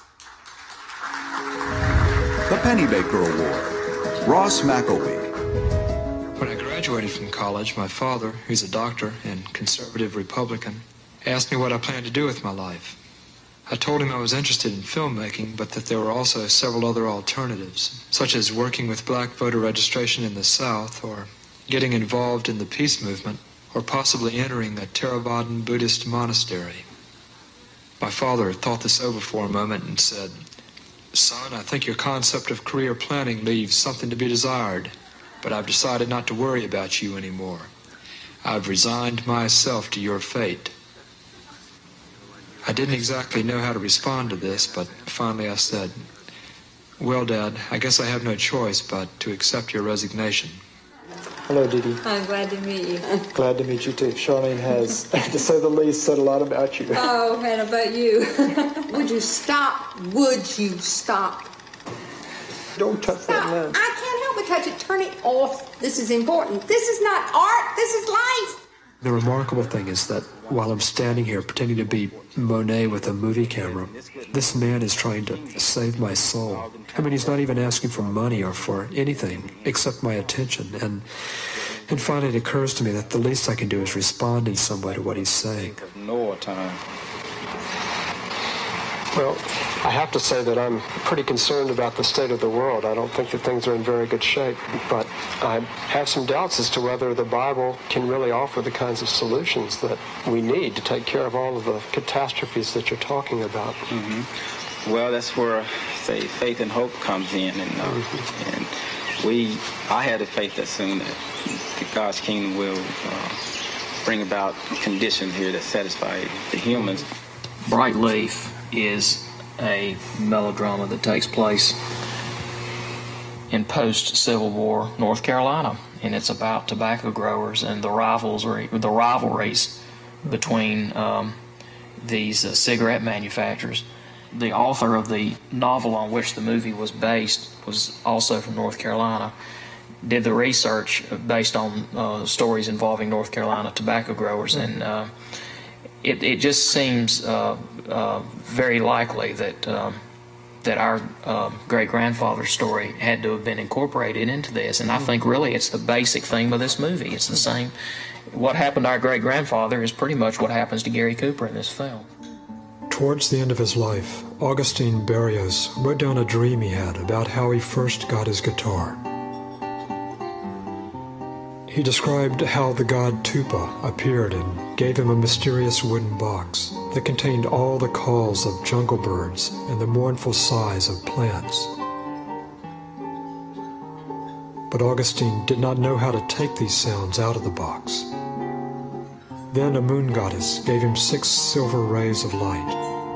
S9: The Pennybaker Award, Ross McElwee.
S3: When I graduated from college, my father, who's a doctor and conservative Republican, asked me what I planned to do with my life. I told him I was interested in filmmaking, but that there were also several other alternatives, such as working with black voter registration in the South, or getting involved in the peace movement, or possibly entering a Theravadan Buddhist monastery. My father thought this over for a moment and said, "Son, I think your concept of career planning leaves something to be desired, but I've decided not to worry about you anymore. I've resigned myself to your fate." I didn't exactly know how to respond to this, but finally I said, "Well, Dad, I guess I have no choice but to accept your resignation."
S4: Hello, Didi.
S6: I'm glad to meet you.
S4: Glad to meet you, too. Charlene has, to say the least, said a lot about you.
S6: Oh, and about you. Would you stop? Would you stop?
S4: Don't touch that man.
S6: I can't help it. touch it, turn it off. This is important. This is not art, this is life.
S3: The remarkable thing is that while I'm standing here pretending to be Monet with a movie camera, this man is trying to save my soul. I mean, he's not even asking for money or for anything except my attention. And and finally it occurs to me that the least I can do is respond in some way to what he's saying.
S8: Noah time.
S3: Well, I have to say that I'm pretty concerned about the state of the world. I don't think that things are in very good shape, but I have some doubts as to whether the Bible can really offer the kinds of solutions that we need to take care of all of the catastrophes that you're talking about.
S8: Mm-hmm. Well, that's where, say, faith and hope comes in, and, uh, mm-hmm. and we, I had the faith that soon that God's kingdom will uh, bring about conditions here that satisfy the humans.
S10: Bright Leaf is a melodrama that takes place in post-Civil War North Carolina, and it's about tobacco growers and the rivalry, the rivalries between um, these uh, cigarette manufacturers. The author of the novel on which the movie was based was also from North Carolina. Did the research based on uh, stories involving North Carolina tobacco growers, and uh, it, it just seems uh, uh, very likely that um, that our uh, great-grandfather's story had to have been incorporated into this. And I think really it's the basic theme of this movie. It's the same. What happened to our great-grandfather is pretty much what happens to Gary Cooper in this film.
S3: Towards the end of his life, Augustine Berrios wrote down a dream he had about how he first got his guitar. He described how the god Tupa appeared and gave him a mysterious wooden box that contained all the calls of jungle birds and the mournful sighs of plants. But Augustine did not know how to take these sounds out of the box. Then a moon goddess gave him six silver rays of light,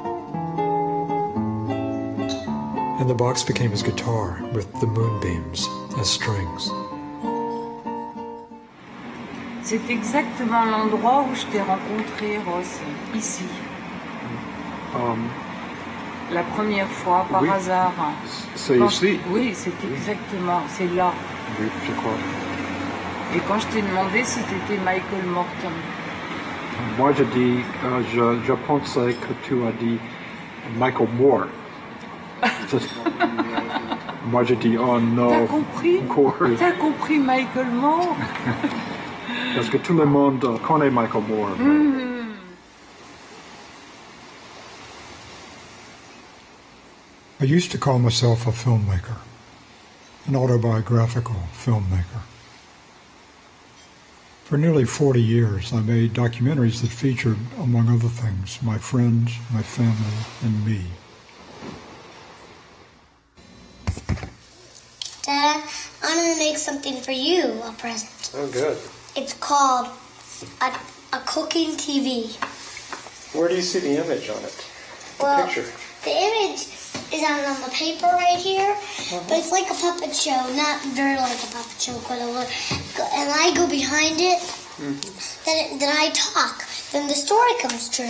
S3: and the box became his guitar with the moonbeams as strings.
S11: C'est exactement l'endroit où je t'ai rencontré, Ross, ici.
S3: Um,
S11: La première fois, par
S3: oui.
S11: hasard.
S3: C'est
S11: Quand
S3: ici?
S11: je... Oui, c'est exactement, c'est là.
S3: Oui, je crois.
S11: Et quand je t'ai demandé si t'étais Michael Morton.
S3: Moi, je dis, euh, je, je pensais que tu as dit Michael Moore. Moi, je dis, oh non.
S11: T'as compris? T'as compris Michael Moore?
S3: Parce que tout le monde connaît Michael Moore.
S11: Mm-hmm.
S13: I used to call myself a filmmaker, an autobiographical filmmaker. For nearly forty years, I made documentaries that featured, among other things, my friends, my family, and me.
S24: Dad, I'm going to make something for you, a present.
S3: Oh, good.
S24: It's called a, a cooking T V.
S3: Where do you see the image on it?
S24: Well,
S3: the picture?
S24: The image is on, on the paper right here, uh-huh. But it's like a puppet show, not very like a puppet show, but a little, and I go behind it, mm-hmm. then, it, then I talk, then the story comes true.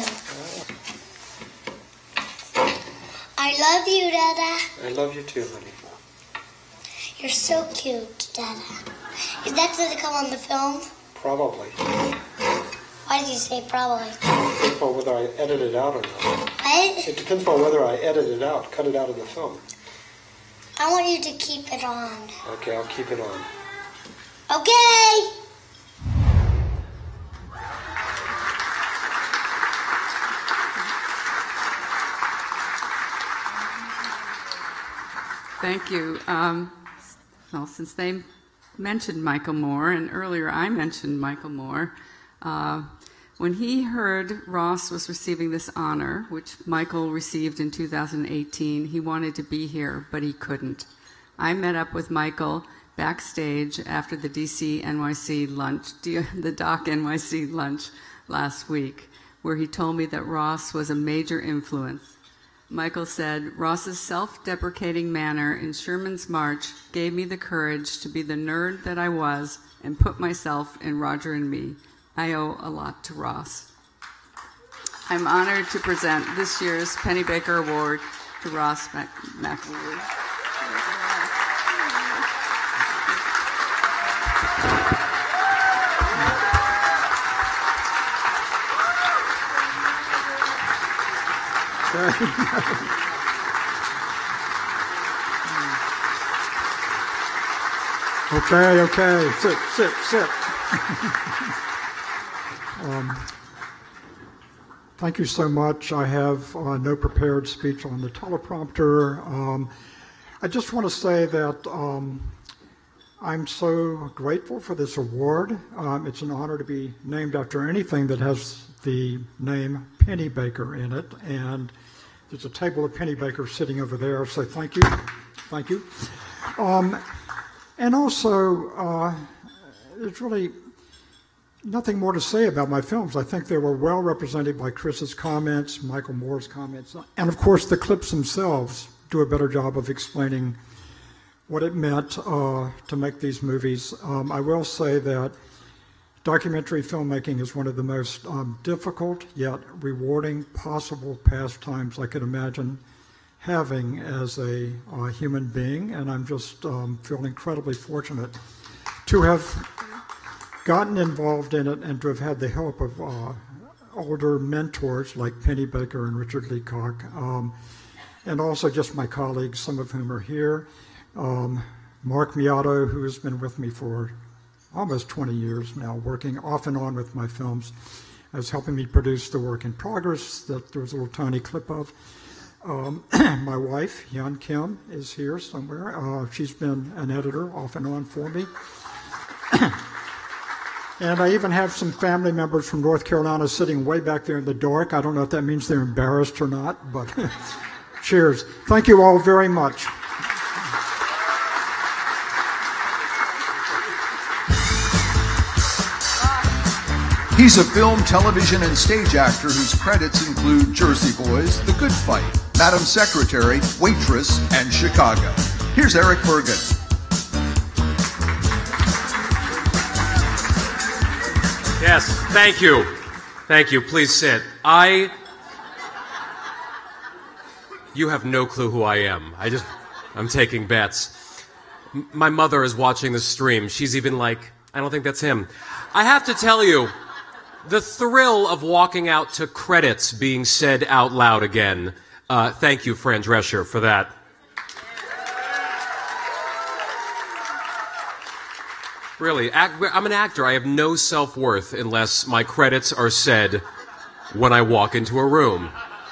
S24: Oh. I love you, Dada.
S3: I love you too, honey.
S24: You're so cute, Dada. Is that going to come on the film?
S3: Probably.
S24: Why did you say probably?
S3: It depends on whether I edit it out or not.
S24: What?
S3: It depends on whether I edit it out, cut it out of the film.
S24: I want you to keep it on.
S3: Okay, I'll keep it on.
S24: Okay!
S23: Thank you. Um, well, since they mentioned Michael Moore, and earlier I mentioned Michael Moore, uh, when he heard Ross was receiving this honor, which Michael received in two thousand eighteen, he wanted to be here, but he couldn't. I met up with Michael backstage after the D C N Y C lunch, the Doc N Y C lunch last week, where he told me that Ross was a major influence. Michael said, Ross's self-deprecating manner in Sherman's March gave me the courage to be the nerd that I was and put myself in Roger and Me. I owe a lot to Ross. I'm honored to present this year's Penny Baker Award to Ross McElroy.
S13: Okay, okay, sit, sit, sit. um, thank you so much. I have uh, no prepared speech on the teleprompter. Um, I just want to say that um, I'm so grateful for this award. Um, it's an honor to be named after anything that has the name Pennebaker in it, and there's a table of Pennebaker sitting over there, so thank you, thank you. Um, and also, uh, there's really nothing more to say about my films. I think they were well represented by Chris's comments, Michael Moore's comments, and of course the clips themselves do a better job of explaining what it meant uh, to make these movies. Um, I will say that documentary filmmaking is one of the most um, difficult yet rewarding possible pastimes I could imagine having as a uh, human being, and I'm just um, feel incredibly fortunate to have gotten involved in it and to have had the help of uh, older mentors like Pennebaker and Richard Leacock, um, and also just my colleagues, some of whom are here. Um, Mark Miato, who has been with me for almost twenty years now, working off and on with my films, is helping me produce the work in progress that there was a little tiny clip of. Um, my wife, Hyun Kim, is here somewhere. Uh, she's been an editor off and on for me. And I even have some family members from North Carolina sitting way back there in the dark. I don't know if that means they're embarrassed or not, but cheers. Thank you all very much.
S9: He's a film, television, and stage actor whose credits include Jersey Boys, The Good Fight, Madam Secretary, Waitress, and Chicago. Here's Eric Bergen.
S2: Yes, thank you. Thank you. Please sit. I... You have no clue who I am. I just... I'm taking bets. M- my mother is watching the stream. She's even like, I don't think that's him. I have to tell you, the thrill of walking out to credits being said out loud again. Uh, thank you, Fran Drescher, for that. Really, act, I'm an actor. I have no self-worth unless my credits are said when I walk into a room.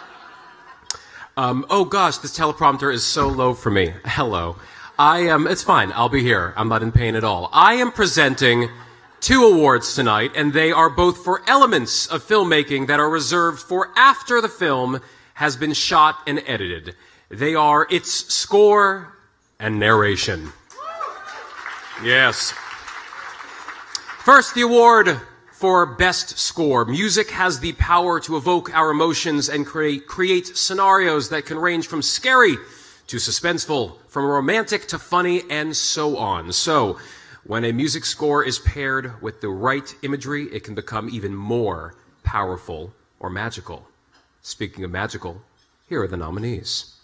S2: Um, oh gosh, this teleprompter is so low for me. Hello. I am, it's fine. I'll be here. I'm not in pain at all. I am presenting two awards tonight, and they are both for elements of filmmaking that are reserved for after the film has been shot and edited. They are its score and narration. Yes. First, the award for Best Score. Music has the power to evoke our emotions and create, create scenarios that can range from scary to suspenseful, from romantic to funny, and so on. So, when a music score is paired with the right imagery, it can become even more powerful or magical. Speaking of magical, here are the nominees.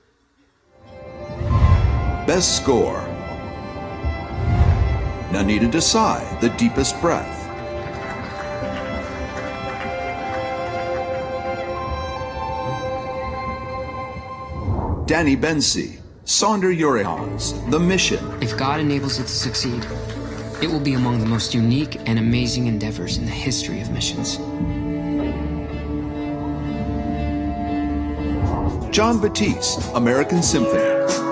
S9: Best Score. Nanita Desai, The Deepest Breath. Danny Bensi, Sonder Urians, The Mission.
S14: If God enables it to succeed, it will be among the most unique and amazing endeavors in the history of missions.
S9: John Batiste, American Symphony.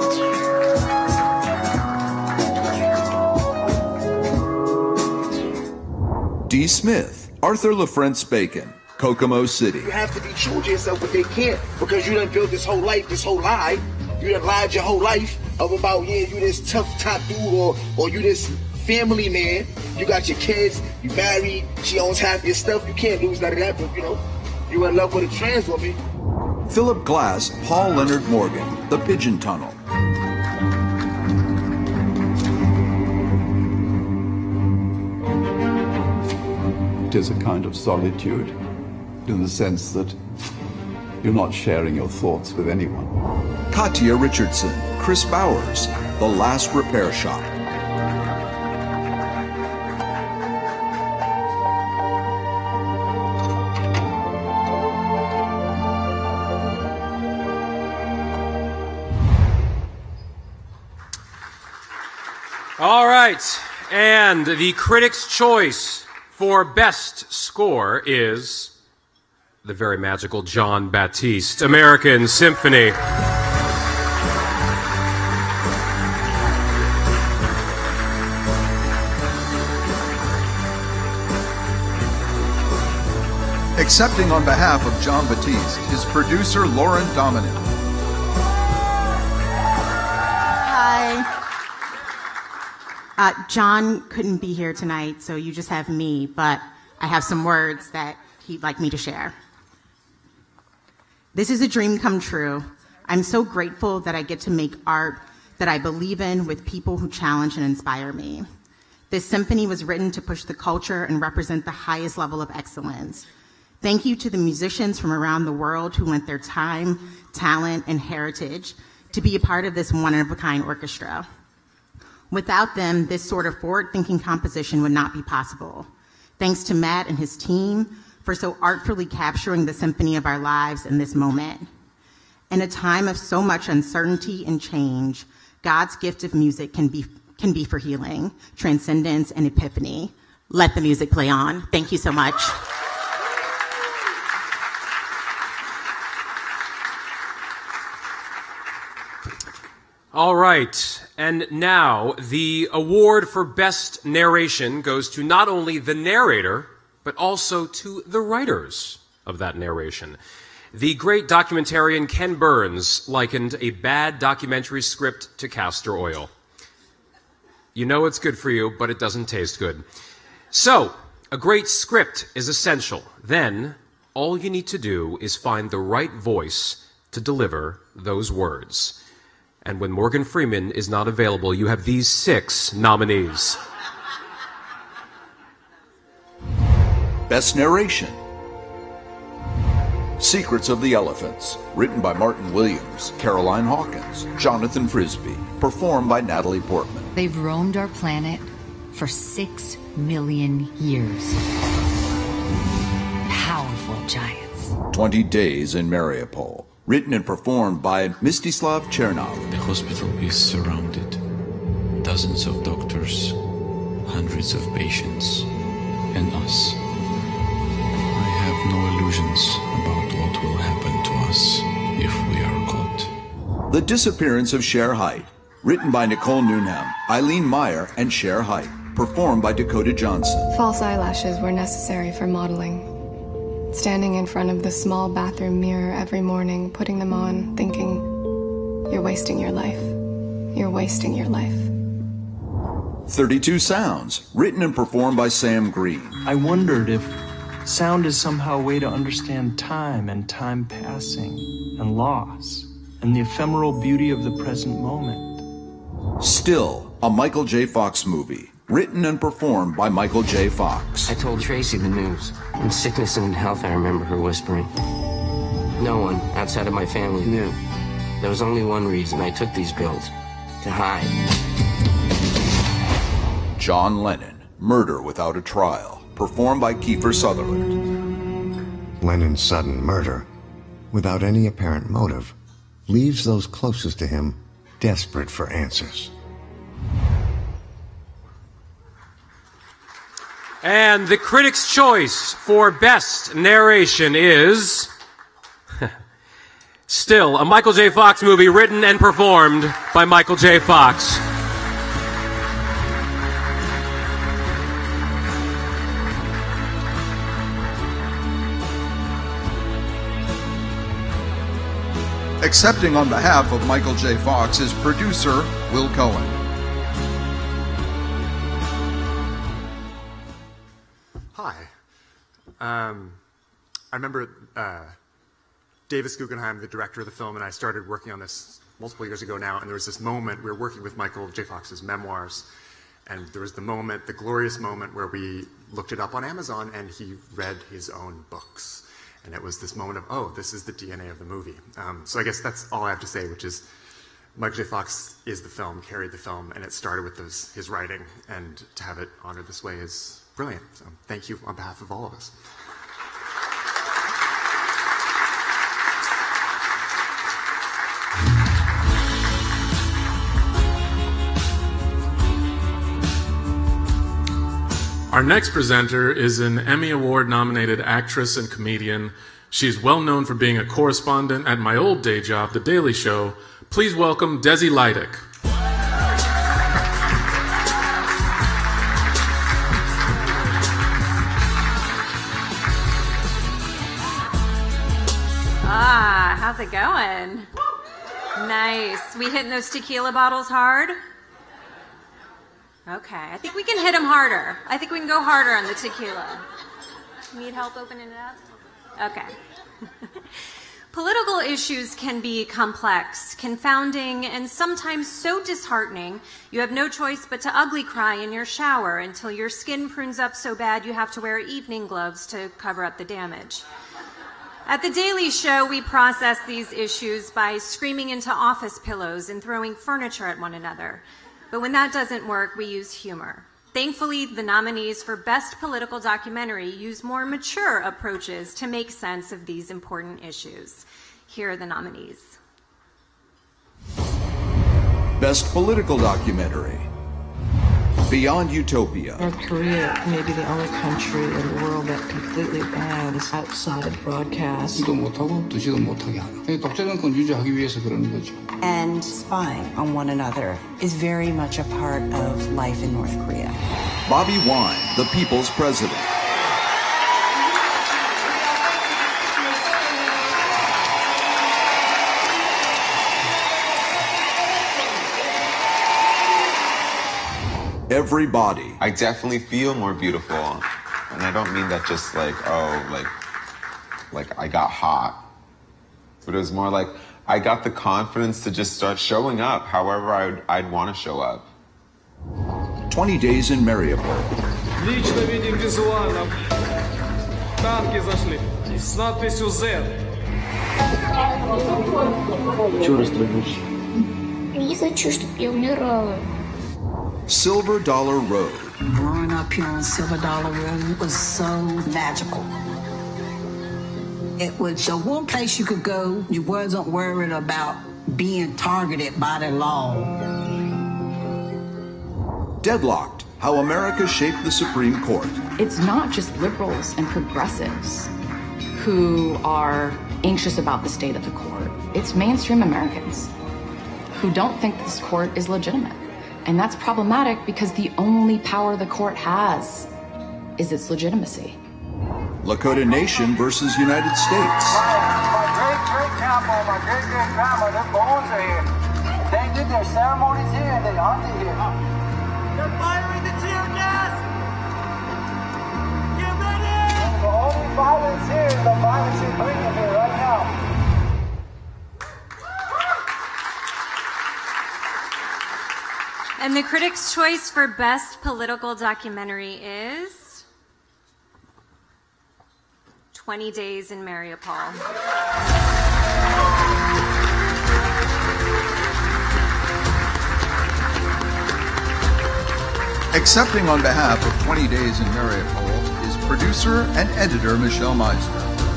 S9: D. Smith, Arthur LaFrance Bacon, Kokomo City.
S15: You have to be true to yourself, but they can't, because you done built this whole life, this whole lie. You done lied your whole life of about, yeah, you this tough top dude, or, or you this family man. You got your kids, you married, she owns half your stuff. You can't lose none of that, but, you know, you in love with a trans woman.
S9: Philip Glass, Paul Leonard Morgan, The Pigeon Tunnel.
S16: It is a kind of solitude, in the sense that you're not sharing your thoughts with anyone.
S9: Katya Richardson, Chris Bowers, The Last Repair Shop.
S2: right, and the Critics' Choice for Best Score is the very magical Jon Batiste, American Symphony.
S9: Accepting on behalf of Jon Batiste is producer Lauren Dominic.
S5: Hi. Uh, John couldn't be here tonight, so you just have me, but I have some words that he'd like me to share. This is a dream come true. I'm so grateful that I get to make art that I believe in with people who challenge and inspire me. This symphony was written to push the culture and represent the highest level of excellence. Thank you to the musicians from around the world who lent their time, talent, and heritage to be a part of this one-of-a-kind orchestra. Without them, this sort of forward-thinking composition would not be possible. Thanks to Matt and his team for so artfully capturing the symphony of our lives in this moment. In a time of so much uncertainty and change, God's gift of music can be, can be for healing, transcendence, and epiphany. Let the music play on. Thank you so much.
S2: All right, and now the award for Best Narration goes to not only the narrator, but also to the writers of that narration. The great documentarian Ken Burns likened a bad documentary script to castor oil. You know it's good for you, but it doesn't taste good. So, a great script is essential. Then, all you need to do is find the right voice to deliver those words. And when Morgan Freeman is not available, you have these six nominees.
S9: Best Narration. Secrets of the Elephants, written by Martin Williams, Caroline Hawkins, Jonathan Frisby, performed by Natalie Portman.
S7: They've roamed our planet for six million years. Powerful giants.
S9: Twenty Days in Mariupol, written and performed by Mstislav Chernov.
S20: The hospital is surrounded. Dozens of doctors, hundreds of patients, and us. I have no illusions about what will happen to us if we are caught.
S9: The Disappearance of Cher Height, written by Nicole Newnham, Eileen Meyer, and Cher Height, performed by Dakota Johnson.
S17: False eyelashes were necessary for modeling. Standing in front of the small bathroom mirror every morning, putting them on, thinking, you're wasting your life. You're wasting your life.
S9: thirty-two Sounds, written and performed by Sam Green.
S19: I wondered if sound is somehow a way to understand time and time passing and loss and the ephemeral beauty of the present moment.
S9: Still, a Michael J. Fox movie, written and performed by Michael J. Fox.
S14: I told Tracy the news. In sickness and in health, I remember her whispering. No one outside of my family knew. There was only one reason I took these pills. To hide.
S9: John Lennon, Murder Without a Trial, performed by Kiefer Sutherland.
S25: Lennon's sudden murder, without any apparent motive, leaves those closest to him desperate for answers.
S2: And the Critics' Choice for Best Narration is still a Michael J. Fox movie written and performed by Michael J. Fox.
S9: Accepting on behalf of Michael J. Fox is producer Will Cohen.
S26: Hi. Um, I remember uh, Davis Guggenheim, the director of the film, and I started working on this multiple years ago now, and there was this moment, we were working with Michael J. Fox's memoirs, and there was the moment, the glorious moment where we looked it up on Amazon and he read his own books. And it was this moment of, oh, this is the D N A of the movie. Um, so I guess that's all I have to say, which is Michael J. Fox is the film, carried the film, and it started with those, his writing, and to have it honored this way is brilliant. So thank you on behalf of all of us.
S1: Our next presenter is an Emmy Award-nominated actress and comedian. She's well known for being a correspondent at my old day job, The Daily Show. Please welcome Desi Lydic.
S4: Ah, how's it going? Nice. We hitting those tequila bottles hard? Okay, I think we can hit them harder. I think we can go harder on the tequila. Need help opening it up? Okay. Political issues can be complex, confounding, and sometimes so disheartening you have no choice but to ugly cry in your shower until your skin prunes up so bad you have to wear evening gloves to cover up the damage. At The Daily Show, we process these issues by screaming into office pillows and throwing furniture at one another. But when that doesn't work, we use humor. Thankfully, the nominees for Best Political Documentary use more mature approaches to make sense of these important issues. Here are the nominees.
S9: Best Political Documentary, Beyond Utopia.
S12: North Korea may be the only country in the world that completely bans outside broadcast.
S18: And spying on one another is very much a part of life in North Korea.
S9: Bobby Wine, the People's President. Everybody.
S21: I definitely feel more beautiful. And I don't mean that just like, oh, like, like I got hot. But it was more like, I got the confidence to just start showing up however I'd, I'd want to show up.
S9: twenty days in Mariupol.
S22: Лично видим визуально. Танки зашли. С надписью Z.
S18: Чего расстроилась? Не хочу, чтобы я умирала.
S9: Silver Dollar Road.
S18: Growing up here on Silver Dollar Road was so magical. It was the one place you could go, you wasn't worried about being targeted by the law.
S9: Deadlocked, How America Shaped the Supreme Court.
S27: It's not just liberals and progressives who are anxious about the state of the court. It's mainstream Americans who don't think this court is legitimate. And that's problematic because the only power the court has is its legitimacy.
S9: Lakota Nation versus United States.
S22: My great-great-grandpa, my great-great-grandma, their bones are here. They did their ceremonies here and they hunted here. They're firing the tear gas! Get ready! The only violence here is the violence you're bringing here right now.
S4: And the Critics' Choice for Best Political Documentary is twenty days in Mariupol.
S9: Accepting on behalf of twenty days in Mariupol is producer and editor Michelle Meisner.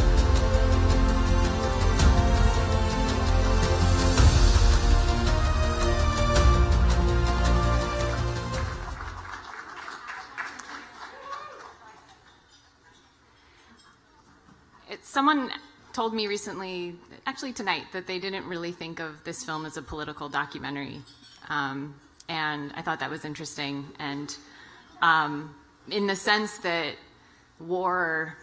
S23: Someone told me recently, actually tonight, that they didn't really think of this film as a political documentary. Um, and I thought that was interesting. And um, in the sense that war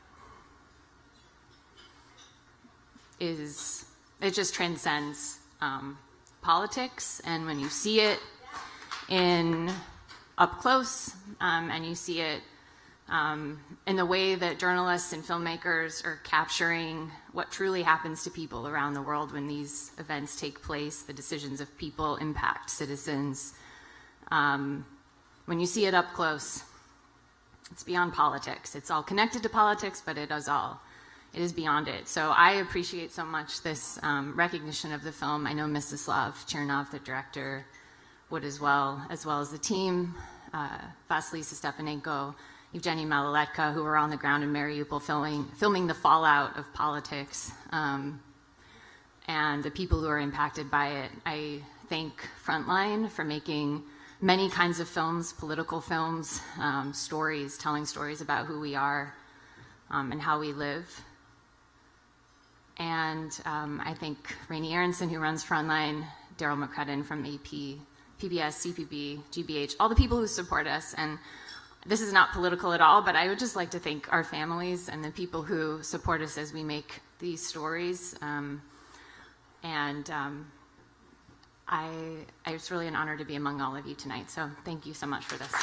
S23: is, it just transcends um, politics. And when you see it in up close um, and you see it Um, in the way that journalists and filmmakers are capturing what truly happens to people around the world when these events take place, the decisions of people impact citizens. Um, when you see it up close, it's beyond politics. It's all connected to politics, but it is all, it is beyond it. So I appreciate so much this um, recognition of the film. I know Mstislav Chernov, the director, would as well, as well as the team, uh, Vasilisa Stepanenko, Evgeny Malaletka, who were on the ground in Mariupol filming, filming the fallout of politics, um, and the people who are impacted by it. I thank Frontline for making
S3: many kinds of films, political films, um, stories, telling stories about who we are um, and how we live. And um, I think Rainey Aronson, who runs Frontline, Daryl McCrudden from A P, P B S, C P B, G B H, all the people who support us. And this is not political at all, but I would just like to thank our families and the people who support us as we make these stories. Um, and um, I, it's really an honor to be among all of you tonight. So thank you so much for this.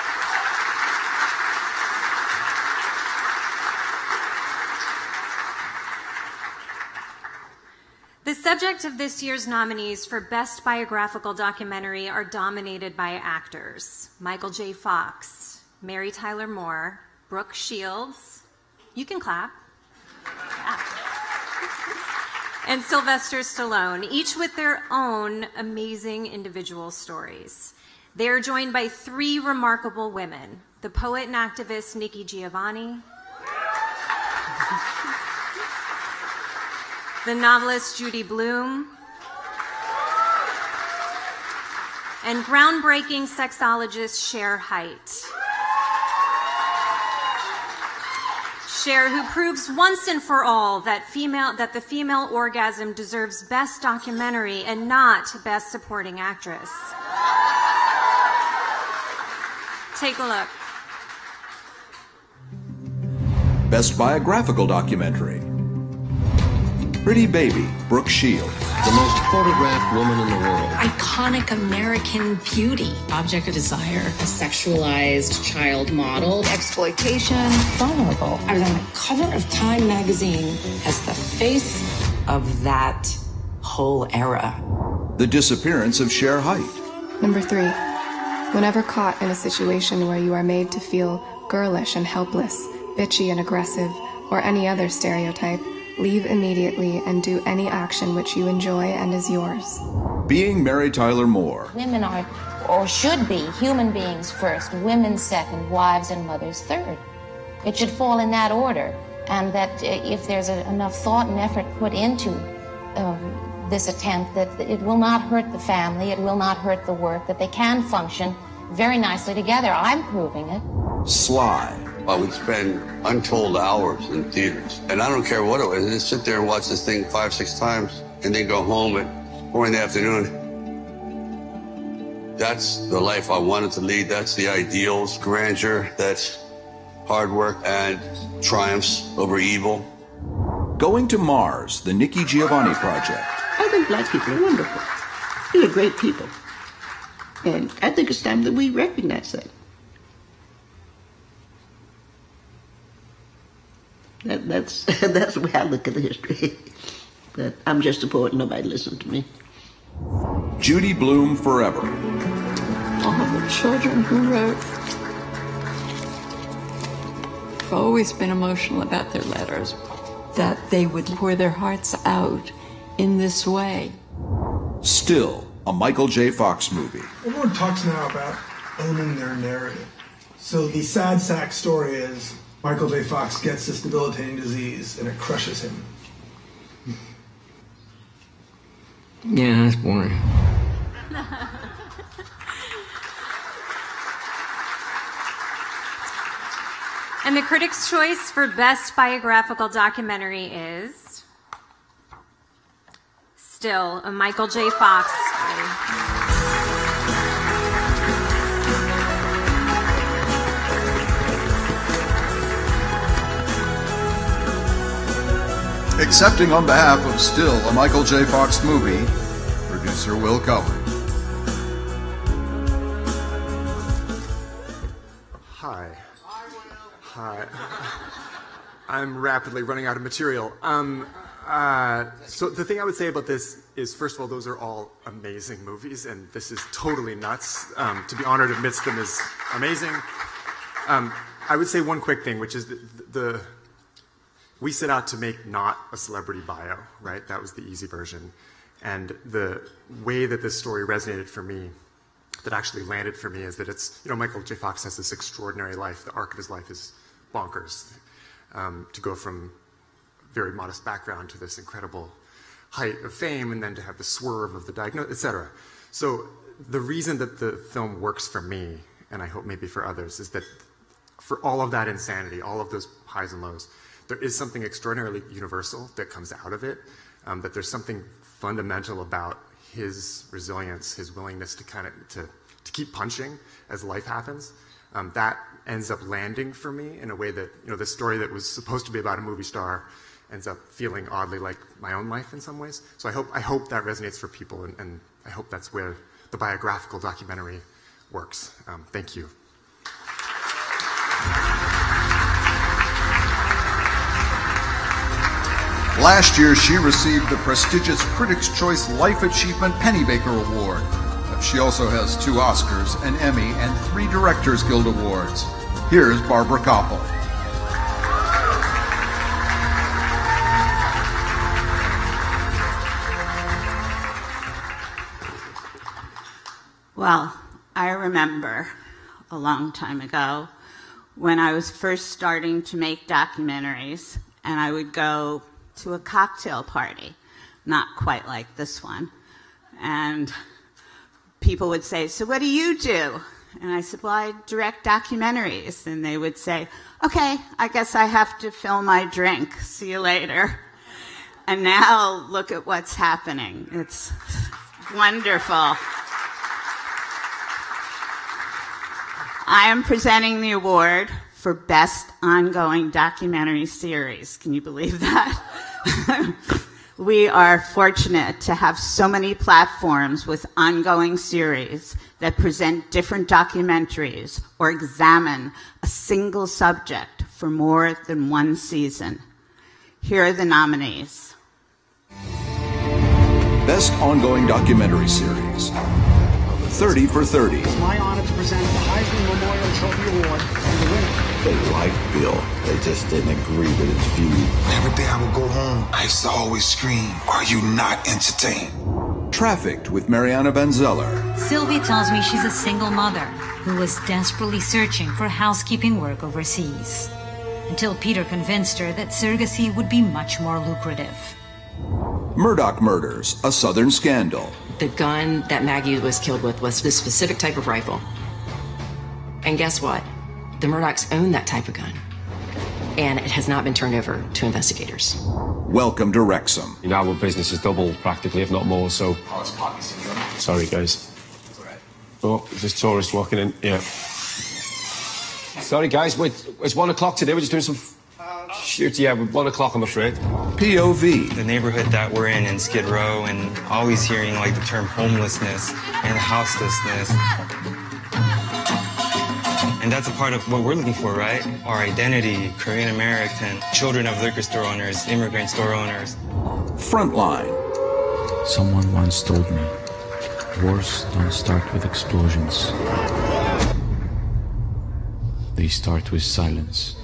S4: The subject of this year's nominees for Best Biographical Documentary are dominated by actors: Michael J. Fox, Mary Tyler Moore, Brooke Shields, you can clap, yeah. and Sylvester Stallone, each with their own amazing individual stories. They are joined by three remarkable women: the poet and activist Nikki Giovanni, the novelist Judy Blume, and groundbreaking sexologist Cher Hite. Cher, who proves once and for all that female that the female orgasm deserves Best Documentary and not Best Supporting Actress. Take a look.
S6: Best Biographical Documentary. Pretty Baby, Brooke Shields.
S14: The most photographed woman in the world.
S8: Iconic American beauty. Object of desire. A sexualized child model. Exploitation. Vulnerable. I was on the cover of Time magazine as the face of that whole era.
S6: The Disappearance of Cher Hite.
S17: Number three. Whenever caught in a situation where you are made to feel girlish and helpless, bitchy and aggressive, or any other stereotype, leave immediately and do any action which you enjoy and is yours.
S6: Being Mary Tyler Moore.
S10: Women are, or should be, human beings first, women second, wives and mothers third. It should fall in that order, and that if there's a, enough thought and effort put into um, this attempt, that it will not hurt the family, it will not hurt the work, that they can function very nicely together. I'm proving it.
S6: Sly.
S11: I would spend untold hours in theaters. And I don't care what it was, I'd just sit there and watch this thing five, six times, and then go home at four in the afternoon. That's the life I wanted to lead. That's the ideals, grandeur, that's hard work and triumphs over evil.
S6: Going to Mars, the Nikki Giovanni Project.
S13: I think black people are wonderful. They're great people. And I think it's time that we recognize that. That, that's that's the way I look at the history. But I'm just a poet, nobody listens to me.
S6: Judy Blume Forever.
S24: All the children who wrote have always been emotional about their letters, that they would pour their hearts out in this way.
S6: Still, a Michael J. Fox movie.
S28: Everyone talks now about owning their narrative. So the sad sack story is Michael J. Fox gets this debilitating disease and it crushes him.
S14: Yeah, that's boring.
S4: And the Critics' Choice for Best Biographical Documentary is still a Michael J. Fox story.
S9: Accepting on behalf of Still, a Michael J. Fox movie, producer Will Cullen.
S26: Hi. Hi. I'm rapidly running out of material. Um, uh, so the thing I would say about this is, first of all, those are all amazing movies, and this is totally nuts. Um, to be honored amidst them is amazing. Um, I would say one quick thing, which is the, the we set out to make not a celebrity bio, right? That was the easy version. And the way that this story resonated for me, that actually landed for me, is that it's, you know, Michael J. Fox has this extraordinary life. The arc of his life is bonkers. Um, to go from very modest background to this incredible height of fame, and then to have the swerve of the diagnosis, et cetera. So the reason that the film works for me, and I hope maybe for others, is that for all of that insanity, all of those highs and lows, there is something extraordinarily universal that comes out of it, um, that there's something fundamental about his resilience, his willingness to kind of, to, to keep punching as life happens. Um, that ends up landing for me in a way that, you know, the story that was supposed to be about a movie star ends up feeling oddly like my own life in some ways. So I hope, I hope that resonates for people, and, and I hope that's where the biographical documentary works. Um, thank you.
S9: Last year, she received the prestigious Critics' Choice Life Achievement Pennybaker Award. She also has two Oscars, an Emmy, and three Directors Guild Awards. Here's Barbara Koppel.
S2: Well, I remember a long time ago when I was first starting to make documentaries, and I would go to a cocktail party, not quite like this one, and people would say, "So what do you do?" And I said, "Well, I direct documentaries." And they would say, "Okay, I guess I have to fill my drink. See you later." And now look at what's happening. It's wonderful. I am presenting the award for Best Ongoing Documentary Series. Can you believe that? We are fortunate to have so many platforms with ongoing series that present different documentaries or examine a single subject for more than one season. Here are the nominees.
S6: Best Ongoing Documentary Series, thirty for thirty.
S5: It's my honor to present the Heisman Memorial Trophy Award and the winner.
S7: They liked Bill, they just didn't agree with his view.
S15: Every day I would go home, I used to always scream, "Are you not entertained?"
S6: Trafficked with Mariana Banzeller.
S16: Sylvie tells me she's a single mother who was desperately searching for housekeeping work overseas, until Peter convinced her that surrogacy would be much more lucrative.
S6: Murdoch Murders, a Southern Scandal.
S19: The gun that Maggie was killed with was this specific type of rifle. And guess what? The Murdochs own that type of gun. And it has not been turned over to investigators.
S6: Welcome to Wrexham.
S20: You know, our business is double practically, if not more, so... Sorry, guys. Oh, there's a tourist walking in. Yeah. Sorry, guys, wait, it's one o'clock today. We're just doing some... Shoot, yeah, we're one o'clock, I'm afraid.
S6: P O V.
S25: The neighborhood that we're in in Skid Row, and always hearing like the term homelessness and houselessness. And that's a part of what we're looking for, right? Our identity, Korean American, children of liquor store owners, immigrant store owners.
S6: Frontline.
S29: Someone once told me, wars don't start with explosions. They start with silence.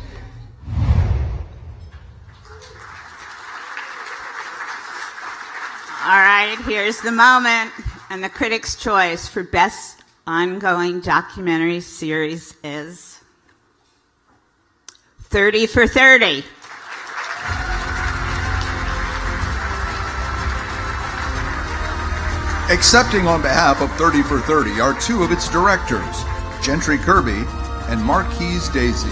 S2: All right, here's the moment, and the Critics' Choice for Best Ongoing Documentary Series is thirty for thirty.
S9: Accepting on behalf of thirty for thirty are two of its directors, Gentry Kirby and Marquise Daisy.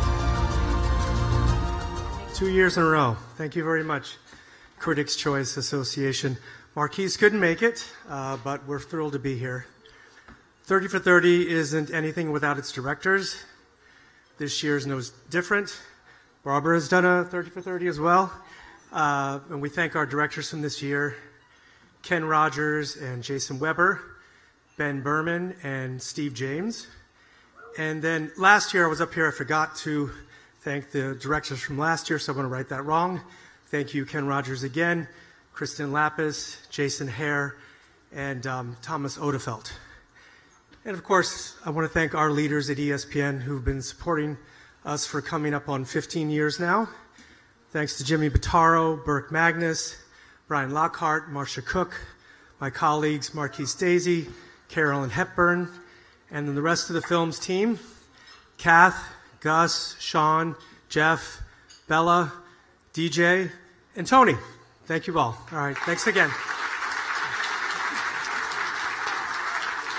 S30: Two years in a row. Thank you very much, Critics' Choice Association. Marquise couldn't make it, uh, but we're thrilled to be here. thirty for thirty isn't anything without its directors. This year's no different. Barbara has done a thirty for thirty as well. Uh, and we thank our directors from this year, Ken Rogers and Jason Weber, Ben Berman and Steve James. And then last year I was up here, I forgot to thank the directors from last year, so I'm going to write that wrong. Thank you, Ken Rogers again, Kristen Lapis, Jason Hare, and um, Thomas Odefeld. And of course, I want to thank our leaders at E S P N who've been supporting us for coming up on fifteen years now. Thanks to Jimmy Bottaro, Burke Magnus, Brian Lockhart, Marcia Cook, my colleagues Marquise Daisy, Carolyn Hepburn, and then the rest of the film's team, Kath, Gus, Sean, Jeff, Bella, D J, and Tony. Thank you all. All right, thanks again.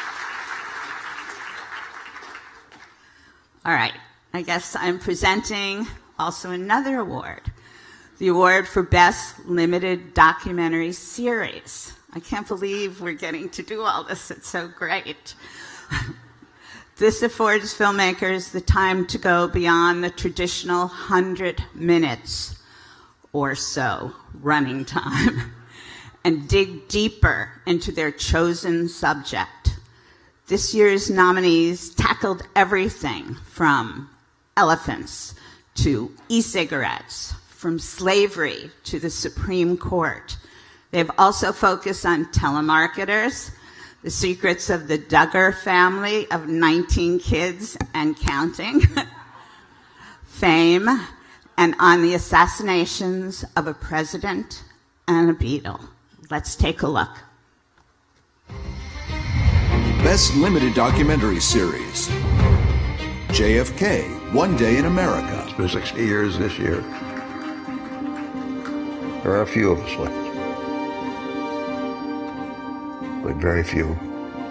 S2: All right, I guess I'm presenting also another award, the award for Best Limited Documentary Series. I can't believe we're getting to do all this. It's so great. This affords filmmakers the time to go beyond the traditional one hundred minutes or so running time and dig deeper into their chosen subject. This year's nominees tackled everything from elephants to e-cigarettes, from slavery to the Supreme Court. They've also focused on telemarketers, the secrets of the Duggar family of nineteen kids and counting, fame, and on the assassinations of a president and a Beatle. Let's take a look.
S6: Best Limited Documentary Series. J F K, One Day in America.
S1: It's been sixty years this year. There are a few of us left, but very few.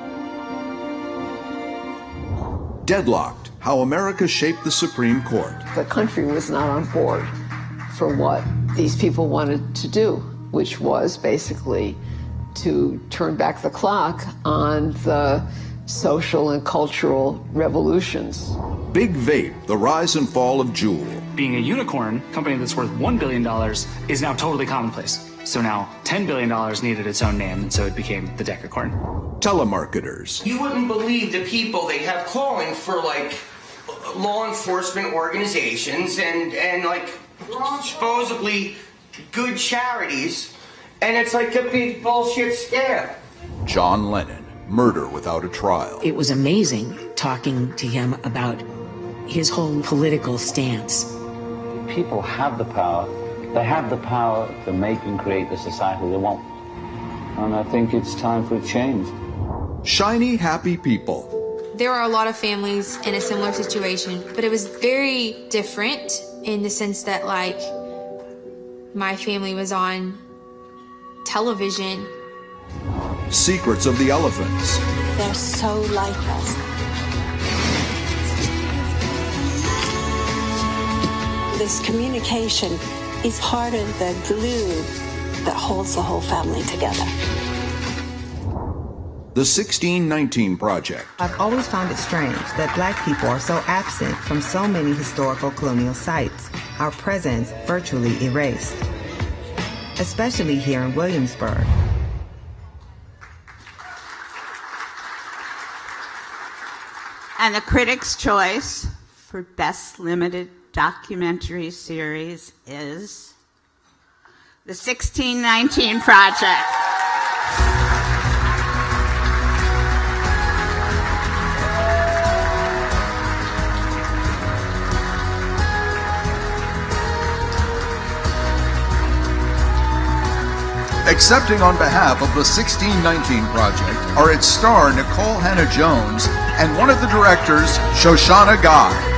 S6: Deadlocked, How America Shaped the Supreme Court.
S24: The country was not on board for what these people wanted to do, which was basically to turn back the clock on the social and cultural revolutions.
S6: Big Vape, The Rise and Fall of Juul.
S3: Being a unicorn company that's worth one billion dollars is now totally commonplace. So now ten billion dollars needed its own name, and so it became the Decacorn.
S6: Telemarketers.
S14: You wouldn't believe the people they have calling for, like, law enforcement organizations and, and like, supposedly good charities, and it's like a big bullshit scam.
S6: John Lennon, Murder Without a Trial.
S8: It was amazing talking to him about his whole political stance.
S12: People have the power. They have the power to make and create the society they want. And I think it's time for a change.
S6: Shiny, happy people.
S17: There are a lot of families in a similar situation, but it was very different in the sense that, like, my family was on television.
S6: Secrets of the Elephants.
S18: They're so like us. This communication is part of the glue that holds the whole family together.
S6: The sixteen nineteen Project.
S21: I've always found it strange that black people are so absent from so many historical colonial sites, our presence virtually erased, especially here in Williamsburg.
S2: And the Critics' Choice for Best Limited Documentary Series is The sixteen nineteen Project.
S9: Accepting on behalf of the sixteen nineteen Project are its star Nicole Hannah-Jones and one of the directors, Shoshana Guy.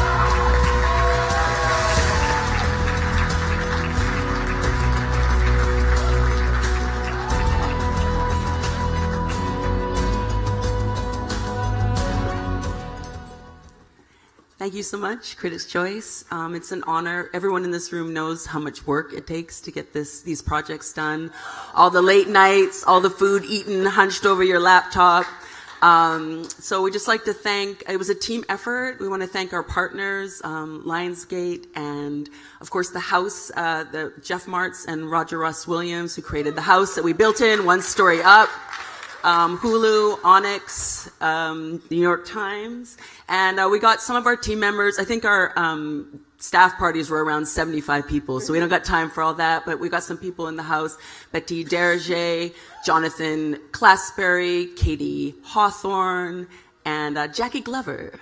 S22: Thank you so much, Critics' Choice. Um, it's an honor. Everyone in this room knows how much work it takes to get this these projects done. All the late nights, all the food eaten, hunched over your laptop. Um, so we just like to thank, it was a team effort. We want to thank our partners, um, Lionsgate, and of course the house, uh, the Jeff Martz and Roger Ross Williams, who created the house that we built in, one story up. Um, Hulu, Onyx, um, the New York Times, and uh, we got some of our team members. I think our um, staff parties were around seventy-five people, so we don't got time for all that, but we got some people in the house. Betty Derringer, Jonathan Clasberry, Katie Hawthorne, and uh, Jackie Glover.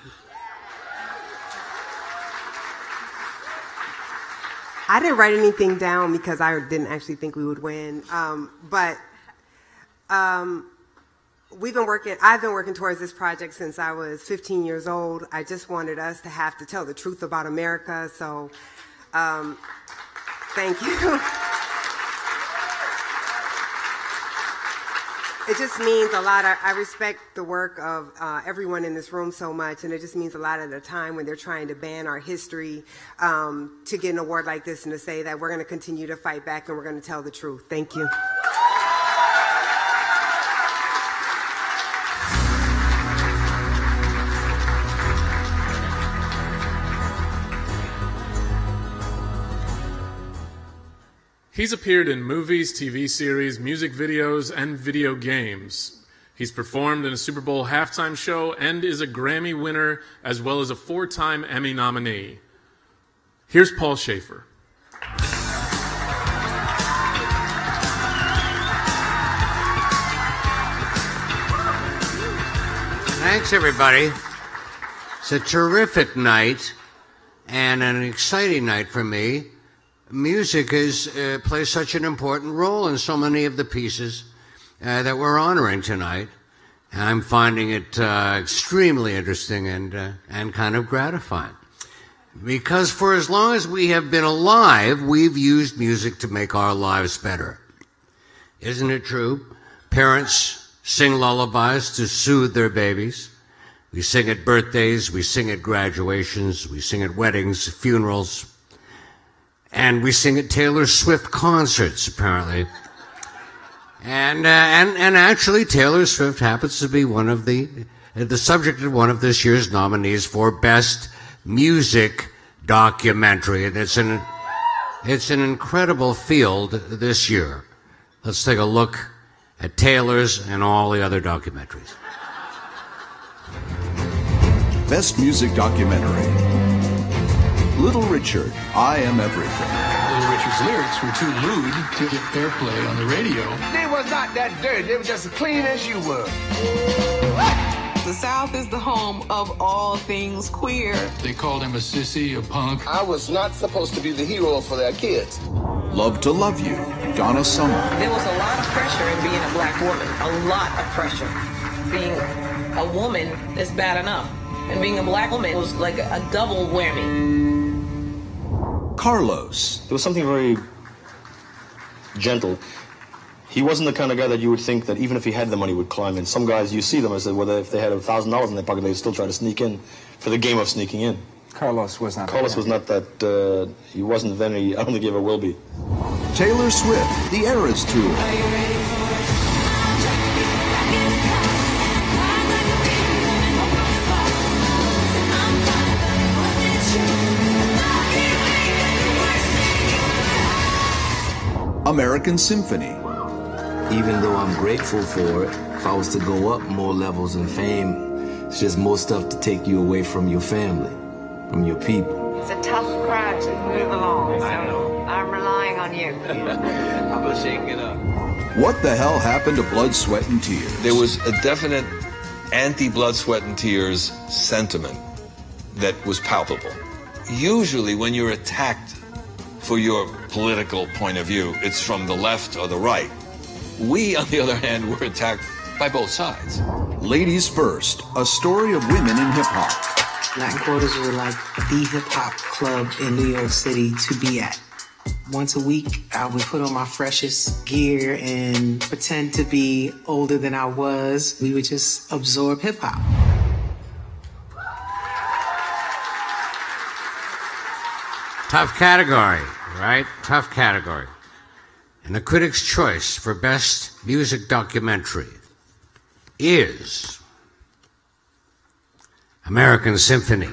S23: I didn't write anything down because I didn't actually think we would win, um, but um, we've been working, I've been working towards this project since I was fifteen years old. I just wanted us to have to tell the truth about America, so um, thank you. it just means a lot. I, I respect the work of uh, everyone in this room so much, and it just means a lot of the time when they're trying to ban our history um, to get an award like this and to say that we're going to continue to fight back and we're going to tell the truth. Thank you.
S4: He's appeared in movies, T V series, music videos, and video games. He's performed in a Super Bowl halftime show and is a Grammy winner as well as a four-time Emmy nominee. Here's Paul Shaffer.
S5: Thanks, everybody. It's a terrific night and an exciting night for me. Music is, uh, plays such an important role in so many of the pieces uh, that we're honoring tonight. And I'm finding it uh, extremely interesting and, uh, and kind of gratifying. Because for as long as we have been alive, we've used music to make our lives better. Isn't it true? Parents sing lullabies to soothe their babies. We sing at birthdays, we sing at graduations, we sing at weddings, funerals. And we sing at Taylor Swift concerts, apparently. And, uh, and, and actually, Taylor Swift happens to be one of the, the subject of one of this year's nominees for Best Music Documentary. And it's an, it's an incredible field this year. Let's take a look at Taylor's and all the other documentaries.
S6: Best Music Documentary. Little Richard, I Am Everything.
S7: Little Richard's lyrics were too lewd to get airplay on the radio.
S10: They was not that dirty. They were just as clean as you were.
S11: The South is the home of all things queer.
S7: They called him a sissy, a punk.
S10: I was not supposed to be the hero for their kids.
S6: Love to Love You, Donna Summer.
S11: There was a lot of pressure in being a black woman. A lot of pressure. Being a woman is bad enough. And being a black woman was like a double whammy.
S6: Carlos.
S13: There was something very gentle. He wasn't the kind of guy that you would think that even if he had the money would climb in. Some guys, you see them, I said, whether if they had a thousand dollars in their pocket, they'd still try to sneak in for the game of sneaking in.
S10: Carlos was not.
S13: Carlos was not that. Uh, he wasn't then. He, I don't think he ever will be.
S6: Taylor Swift, The Eras Tour. American Symphony.
S15: Even though I'm grateful for it, if I was to go up more levels in fame, it's just more stuff to take you away from your family, from your people.
S11: It's a tough crowd to move along, so I'm relying on you.
S15: How about shaking it up?
S6: What the hell happened to Blood, Sweat, and Tears?
S26: There was a definite anti-Blood, Sweat, and Tears sentiment that was palpable. Usually when you're attacked for your political point of view, it's from the left or the right. We, on the other hand, were attacked by both sides.
S6: Ladies First, a story of women in hip-hop.
S27: Latin Quarters were like the hip-hop club in New York City to be at. Once a week, I would put on my freshest gear and pretend to be older than I was. We would just absorb hip-hop.
S5: Tough category, right? Tough category. And the Critics' Choice for Best Music Documentary is American Symphony.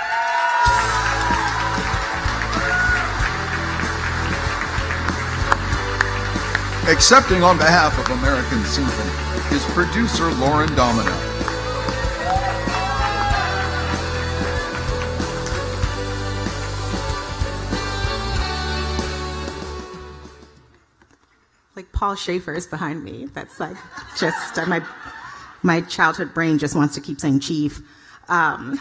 S9: Accepting on behalf of American Symphony is producer Lauren Domino.
S28: Like Paul Shaffer is behind me. That's like just uh, my my childhood brain just wants to keep saying chief. Um,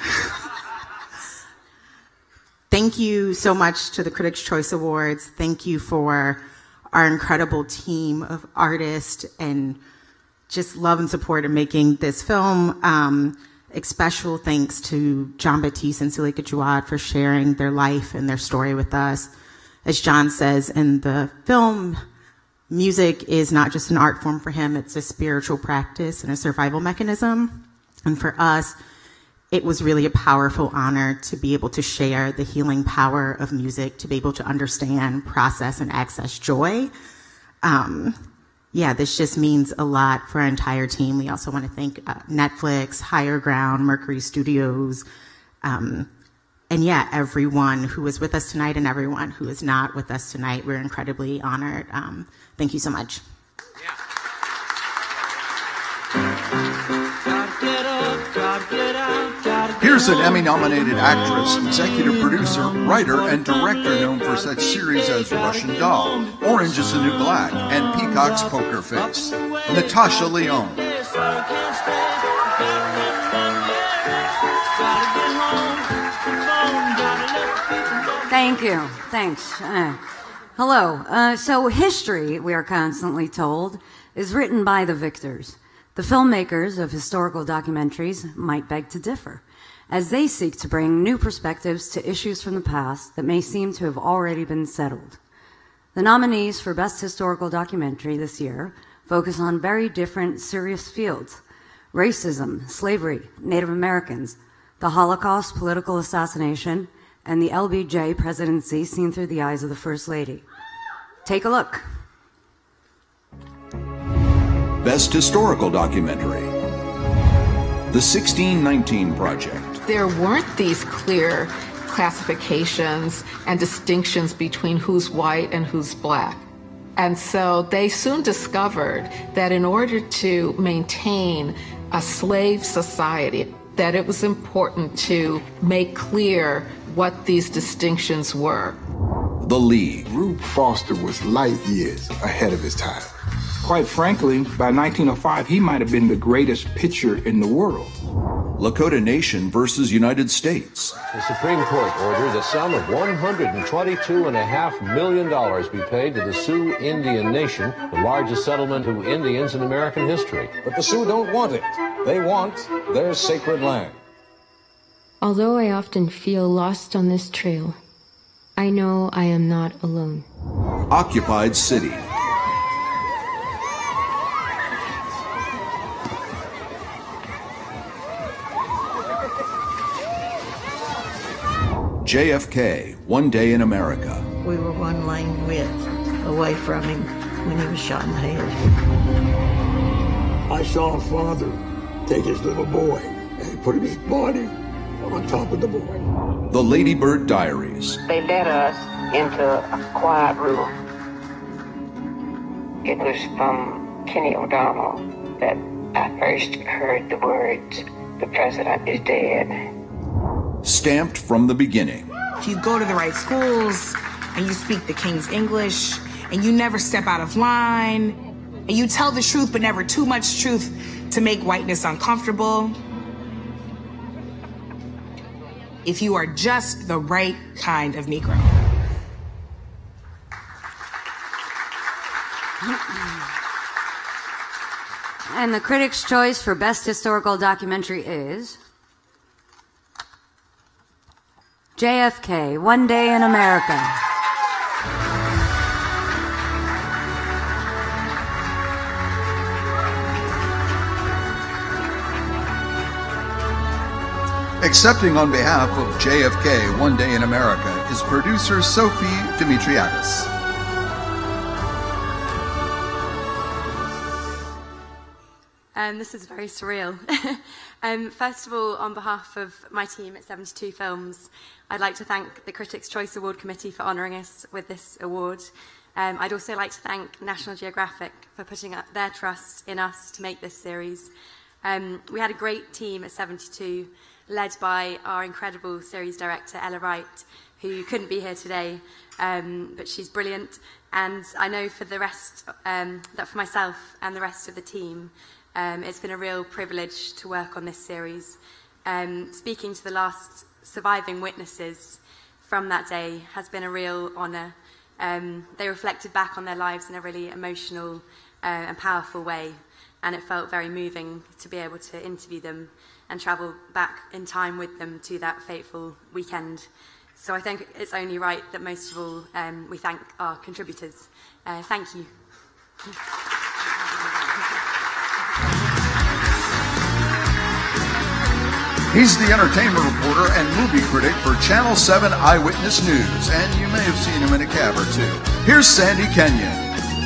S28: thank you so much to the Critics' Choice Awards. Thank you for our incredible team of artists and just love and support in making this film. Um, a special thanks to Jon Batiste and Suleika Jaouad for sharing their life and their story with us. As John says in the film, music is not just an art form for him, it's a spiritual practice and a survival mechanism. And for us, it was really a powerful honor to be able to share the healing power of music, to be able to understand, process, and access joy. Um, yeah, this just means a lot for our entire team. We also want to thank uh, Netflix, Higher Ground, Mercury Studios, um, and yeah, everyone who was with us tonight and everyone who is not with us tonight. We're incredibly honored. Um, thank you so much.
S9: Here's an Emmy-nominated actress, executive producer, writer, and director known for such series as Russian Doll, Orange is the New Black, and Peacock's Poker Face, Natasha Lyonne.
S1: Thank you. Thanks. Uh, hello. Uh, so history, we are constantly told, is written by the victors. The filmmakers of historical documentaries might beg to differ, as they seek to bring new perspectives to issues from the past that may seem to have already been settled. The nominees for Best Historical Documentary this year focus on very different serious fields: racism, slavery, Native Americans, the Holocaust, political assassination, and the L B J presidency seen through the eyes of the First Lady. Take a look.
S6: Best Historical Documentary, The sixteen nineteen Project.
S3: There weren't these clear classifications and distinctions between who's white and who's black. And so they soon discovered that in order to maintain a slave society, that it was important to make clear what these distinctions were.
S6: The League.
S14: Rube Foster was light years ahead of his time. Quite frankly, by nineteen oh five, he might have been the greatest pitcher in the world.
S6: Lakota Nation versus United States.
S16: The Supreme Court ordered a sum of one hundred twenty-two point five million dollars be paid to the Sioux Indian Nation, the largest settlement to Indians in American history.
S19: But the Sioux don't want it. They want their sacred land.
S20: Although I often feel lost on this trail, I know I am not alone.
S6: Occupied City. J F K, One Day in America.
S24: We were one lane width away from him when he was shot in the head.
S14: I saw a father take his little boy and put his body on top of the boy.
S6: The Lady Bird Diaries.
S25: They led us into a quiet room. It was from Kenny O'Donnell that I first heard the words, "The president is dead."
S6: Stamped from the beginning.
S29: If you go to the right schools and you speak the King's English and you never step out of line and you tell the truth but never too much truth to make whiteness uncomfortable, if you are just the right kind of Negro.
S1: And the Critics' Choice for Best Historical Documentary is J F K, One Day in America.
S9: Accepting on behalf of J F K, One Day in America, is producer Sophie Dimitriadis.
S30: Um, this is very surreal. um, first of all, on behalf of my team at seventy-two Films, I'd like to thank the Critics' Choice Award Committee for honouring us with this award. Um, I'd also like to thank National Geographic for putting up their trust in us to make this series. Um, we had a great team at seventy-two, led by our incredible series director, Ella Wright, who couldn't be here today, um, but she's brilliant. And I know for the rest, um, that for myself and the rest of the team, Um, it's been a real privilege to work on this series. Um, speaking to the last surviving witnesses from that day has been a real honour. Um, they reflected back on their lives in a really emotional uh, and powerful way, and it felt very moving to be able to interview them and travel back in time with them to that fateful weekend. So I think it's only right that most of all um, we thank our contributors. Uh, thank you.
S9: He's the entertainment reporter and movie critic for Channel seven Eyewitness News, and you may have seen him in a cab or two. Here's Sandy Kenyon.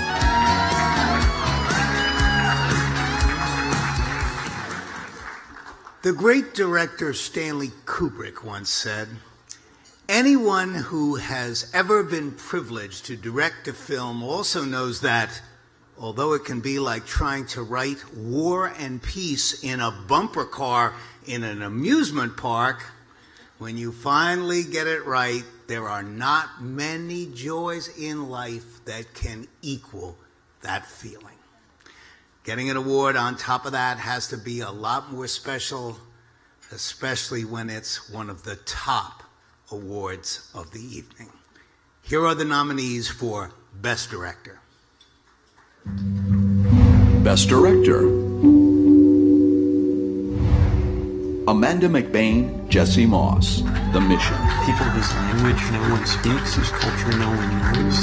S2: The great director Stanley Kubrick once said, "Anyone who has ever been privileged to direct a film also knows that, although it can be like trying to write War and Peace in a bumper car in an amusement park, when you finally get it right, there are not many joys in life that can equal that feeling." Getting an award on top of that has to be a lot more special, especially when it's one of the top awards of the evening. Here are the nominees for Best Director.
S6: Best Director: Amanda McBain, Jesse Moss, The Mission.
S4: People whose language no one speaks, whose culture no one knows.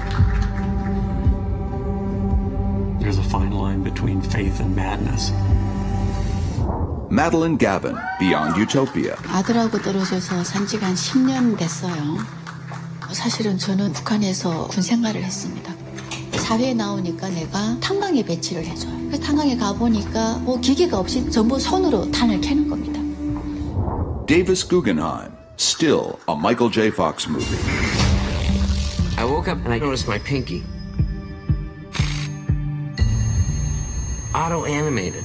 S4: There's a fine line between faith and madness.
S6: Madeline Gavin, Beyond Utopia.
S7: 아들하고 떨어져서 산 지가 한 십 년 됐어요. 사실은 저는 북한에서 군 생활을 했습니다. 사회에 나오니까 내가 탄광에 배치를 해줘요. 그래서 탄광에 가보니까 뭐 기계가 없이 전부 손으로 탄을 캐는 겁니다.
S6: Davis Guggenheim, Still, a Michael J. Fox movie.
S8: I woke up and I noticed my pinky. Auto-animated.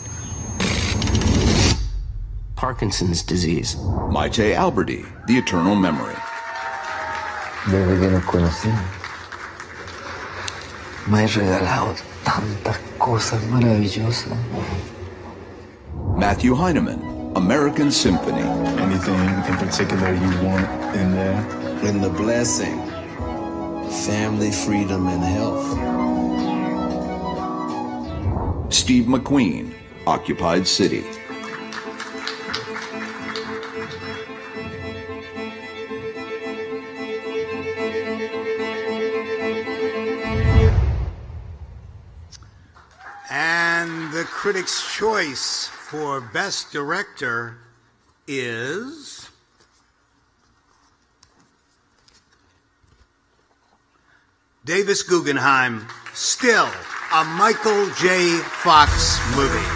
S8: Parkinson's disease.
S6: Maite Alberdi, The Eternal Memory.
S12: Desde que nos conocimos, me has regalado tantas cosas maravillosas.
S6: Matthew Heineman, American Symphony.
S17: Anything in particular you want in there?
S15: In the blessing, family, freedom, and health.
S6: Steve McQueen, Occupied City.
S2: And the Critics' Choice for Best Director is Davis Guggenheim, Still, a Michael J. Fox movie.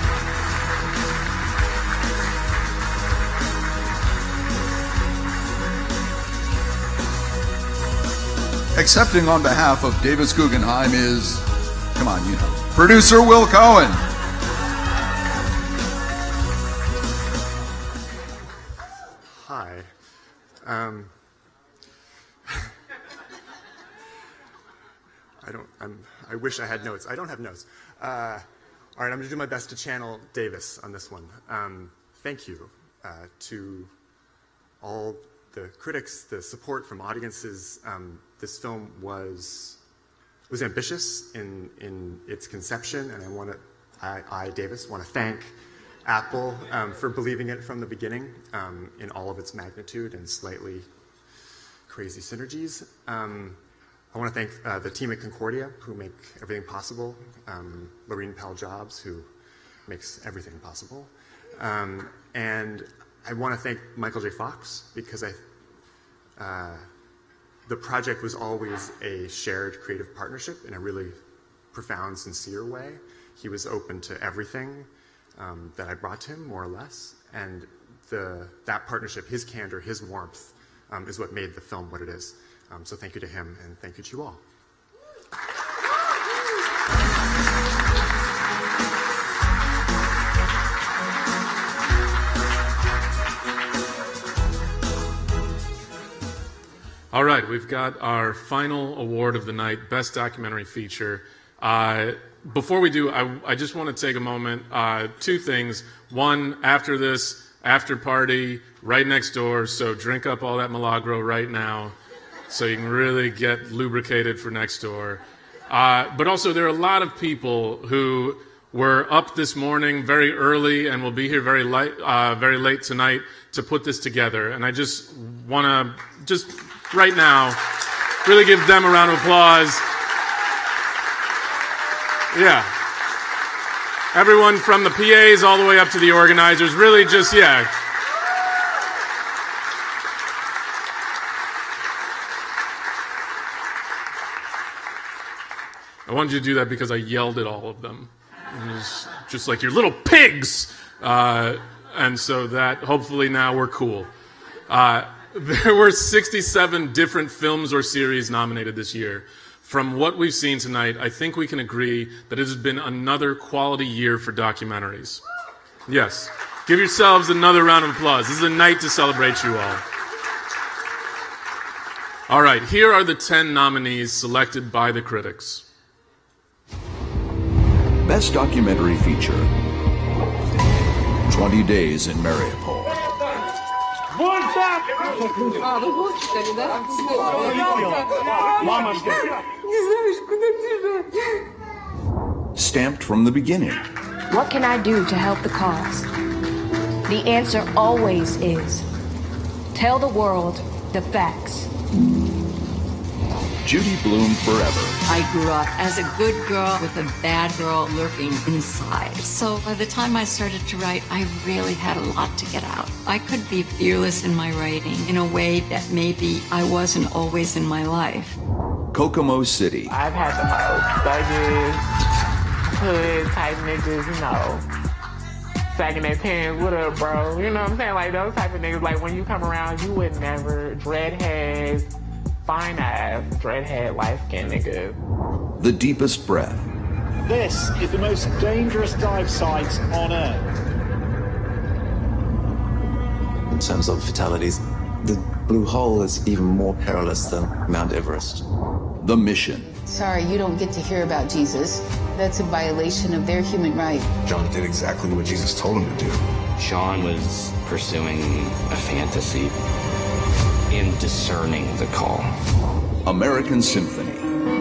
S9: Accepting on behalf of Davis Guggenheim is, come on, you know, producer Will Cohen.
S18: Hi. Um, I don't, I'm, I wish I had notes. I don't have notes. Uh, all right, I'm going to do my best to channel Davis on this one. Um, thank you uh, to all the critics, the support from audiences. Um, this film was was ambitious in, in its conception, and I want to, I, I, Davis, want to thank Apple um, for believing it from the beginning um, in all of its magnitude and slightly crazy synergies. Um, I want to thank uh, the team at Concordia who make everything possible, um, Lorene Powell Jobs who makes everything possible, um, and I want to thank Michael J. Fox because I, uh, the project was always a shared creative partnership in a really profound, sincere way. He was open to everything um, that I brought to him, more or less, and the, that partnership, his candor, his warmth, um, is what made the film what it is. Um, so thank you to him, and thank you to you all.
S21: All right, we've got our final award of the night, Best Documentary Feature. Uh, before we do, I, I just want to take a moment. Uh, two things. One, after this, after party, right next door, so drink up all that Milagro right now so you can really get lubricated for next door. Uh, but also, there are a lot of people who were up this morning very early and will be here very late, uh, very late tonight to put this together. And I just want to just... right now, really give them a round of applause. Yeah. Everyone from the P As all the way up to the organizers, really just, yeah. I wanted you to do that because I yelled at all of them. It was just like, you're little pigs! Uh, and so that, hopefully now we're cool. Uh, there were sixty-seven different films or series nominated this year. From what we've seen tonight, I think we can agree that it has been another quality year for documentaries. Yes. Give yourselves another round of applause. This is a night to celebrate you all. All right, here are the ten nominees selected by the critics.
S6: Best Documentary Feature, twenty days in Mariupol. Stamped from the beginning.
S3: What can I do to help the cause? The answer always is, tell the world the facts.
S6: Judy Blume Forever.
S5: I grew up as a good girl with a bad girl lurking inside. So by the time I started to write, I really had a lot to get out. I could be fearless in my writing in a way that maybe I wasn't always in my life.
S6: Kokomo City.
S10: I've had the most thuggish, hood type niggas, you know, sagging their pants, what up, bro? You know what I'm saying? Like those type of niggas, like when you come around, you would never, dreadheads, fine ass, dreadhead, light-skinned niggas.
S6: The Deepest Breath.
S11: This is the most dangerous dive site on Earth.
S13: In terms of fatalities, the Blue Hole is even more perilous than Mount Everest.
S6: The Mission.
S22: Sorry, you don't get to hear about Jesus. That's a violation of their human right.
S23: John did exactly what Jesus told him to do.
S8: Sean was pursuing a fantasy in discerning the call.
S6: American Symphony.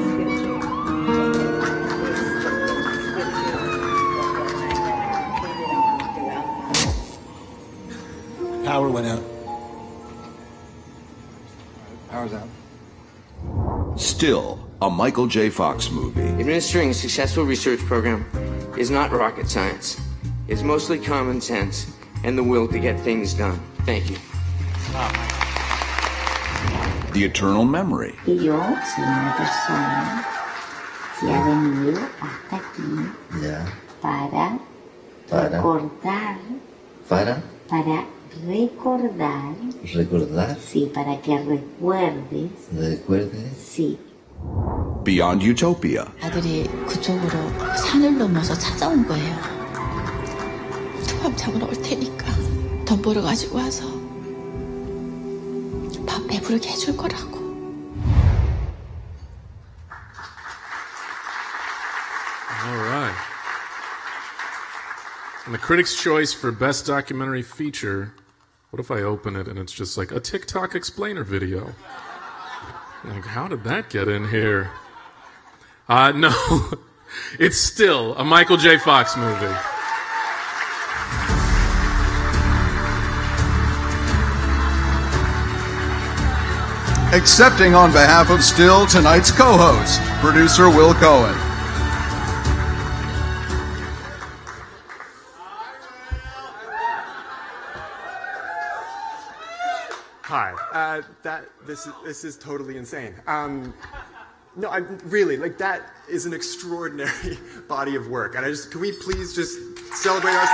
S13: Power went out.
S23: Power's out.
S6: Still, a Michael J. Fox movie.
S8: Administering a successful research program is not rocket science. It's mostly common sense and the will to get things done. Thank you.
S6: The Eternal Memory.
S26: Que yo soy una persona que ha venido hasta aquí
S13: Yeah.
S26: para,
S13: Para.
S26: recordar,
S13: Para
S26: para recordar,
S13: recordar,
S26: sí, para que recuerdes,
S13: recuerdes,
S26: sí.
S6: Beyond Utopia.
S7: 아들이 그쪽으로 산을 넘어서 찾아온 거예요. 투밥 잡으러 올 테니까 돈 벌어 가지고 와서 밥 배부르게 해줄 거라고.
S21: All right. And the Critics' Choice for Best Documentary Feature. What if I open it and it's just like a TikTok explainer video? Like, how did that get in here? Uh, no. It's still a Michael J. Fox movie.
S9: Accepting on behalf of Still tonight's co-host, producer Will Cohen.
S18: Hi. Uh, that this is this is totally insane. Um, no, I really like that is an extraordinary body of work, and I just can we please just celebrate our.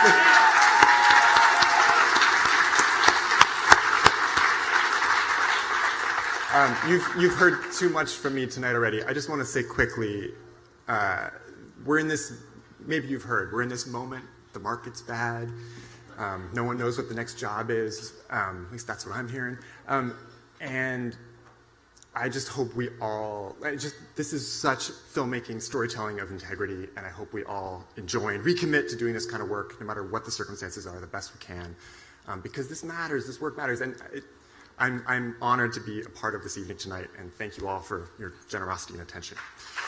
S18: Um, you've, you've heard too much from me tonight already. I just want to say quickly, uh, we're in this, maybe you've heard, we're in this moment, the market's bad, um, no one knows what the next job is, um, at least that's what I'm hearing, um, and I just hope we all, I just this is such filmmaking, storytelling of integrity, and I hope we all enjoy and recommit to doing this kind of work, no matter what the circumstances are, the best we can, um, because this matters, this work matters, and it, I'm, I'm honored to be a part of this evening tonight, and thank you all for your generosity and attention.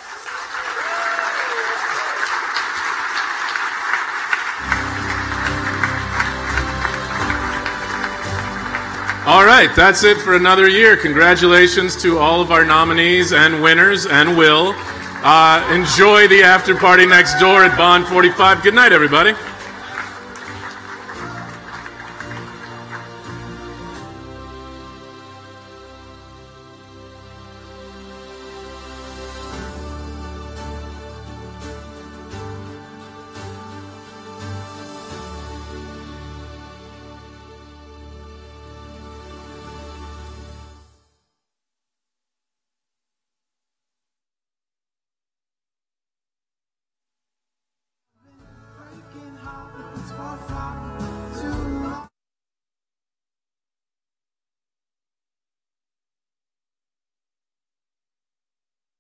S21: All right, that's it for another year. Congratulations to all of our nominees and winners and Will. Uh, enjoy the after party next door at Bond forty-five. Good night, everybody.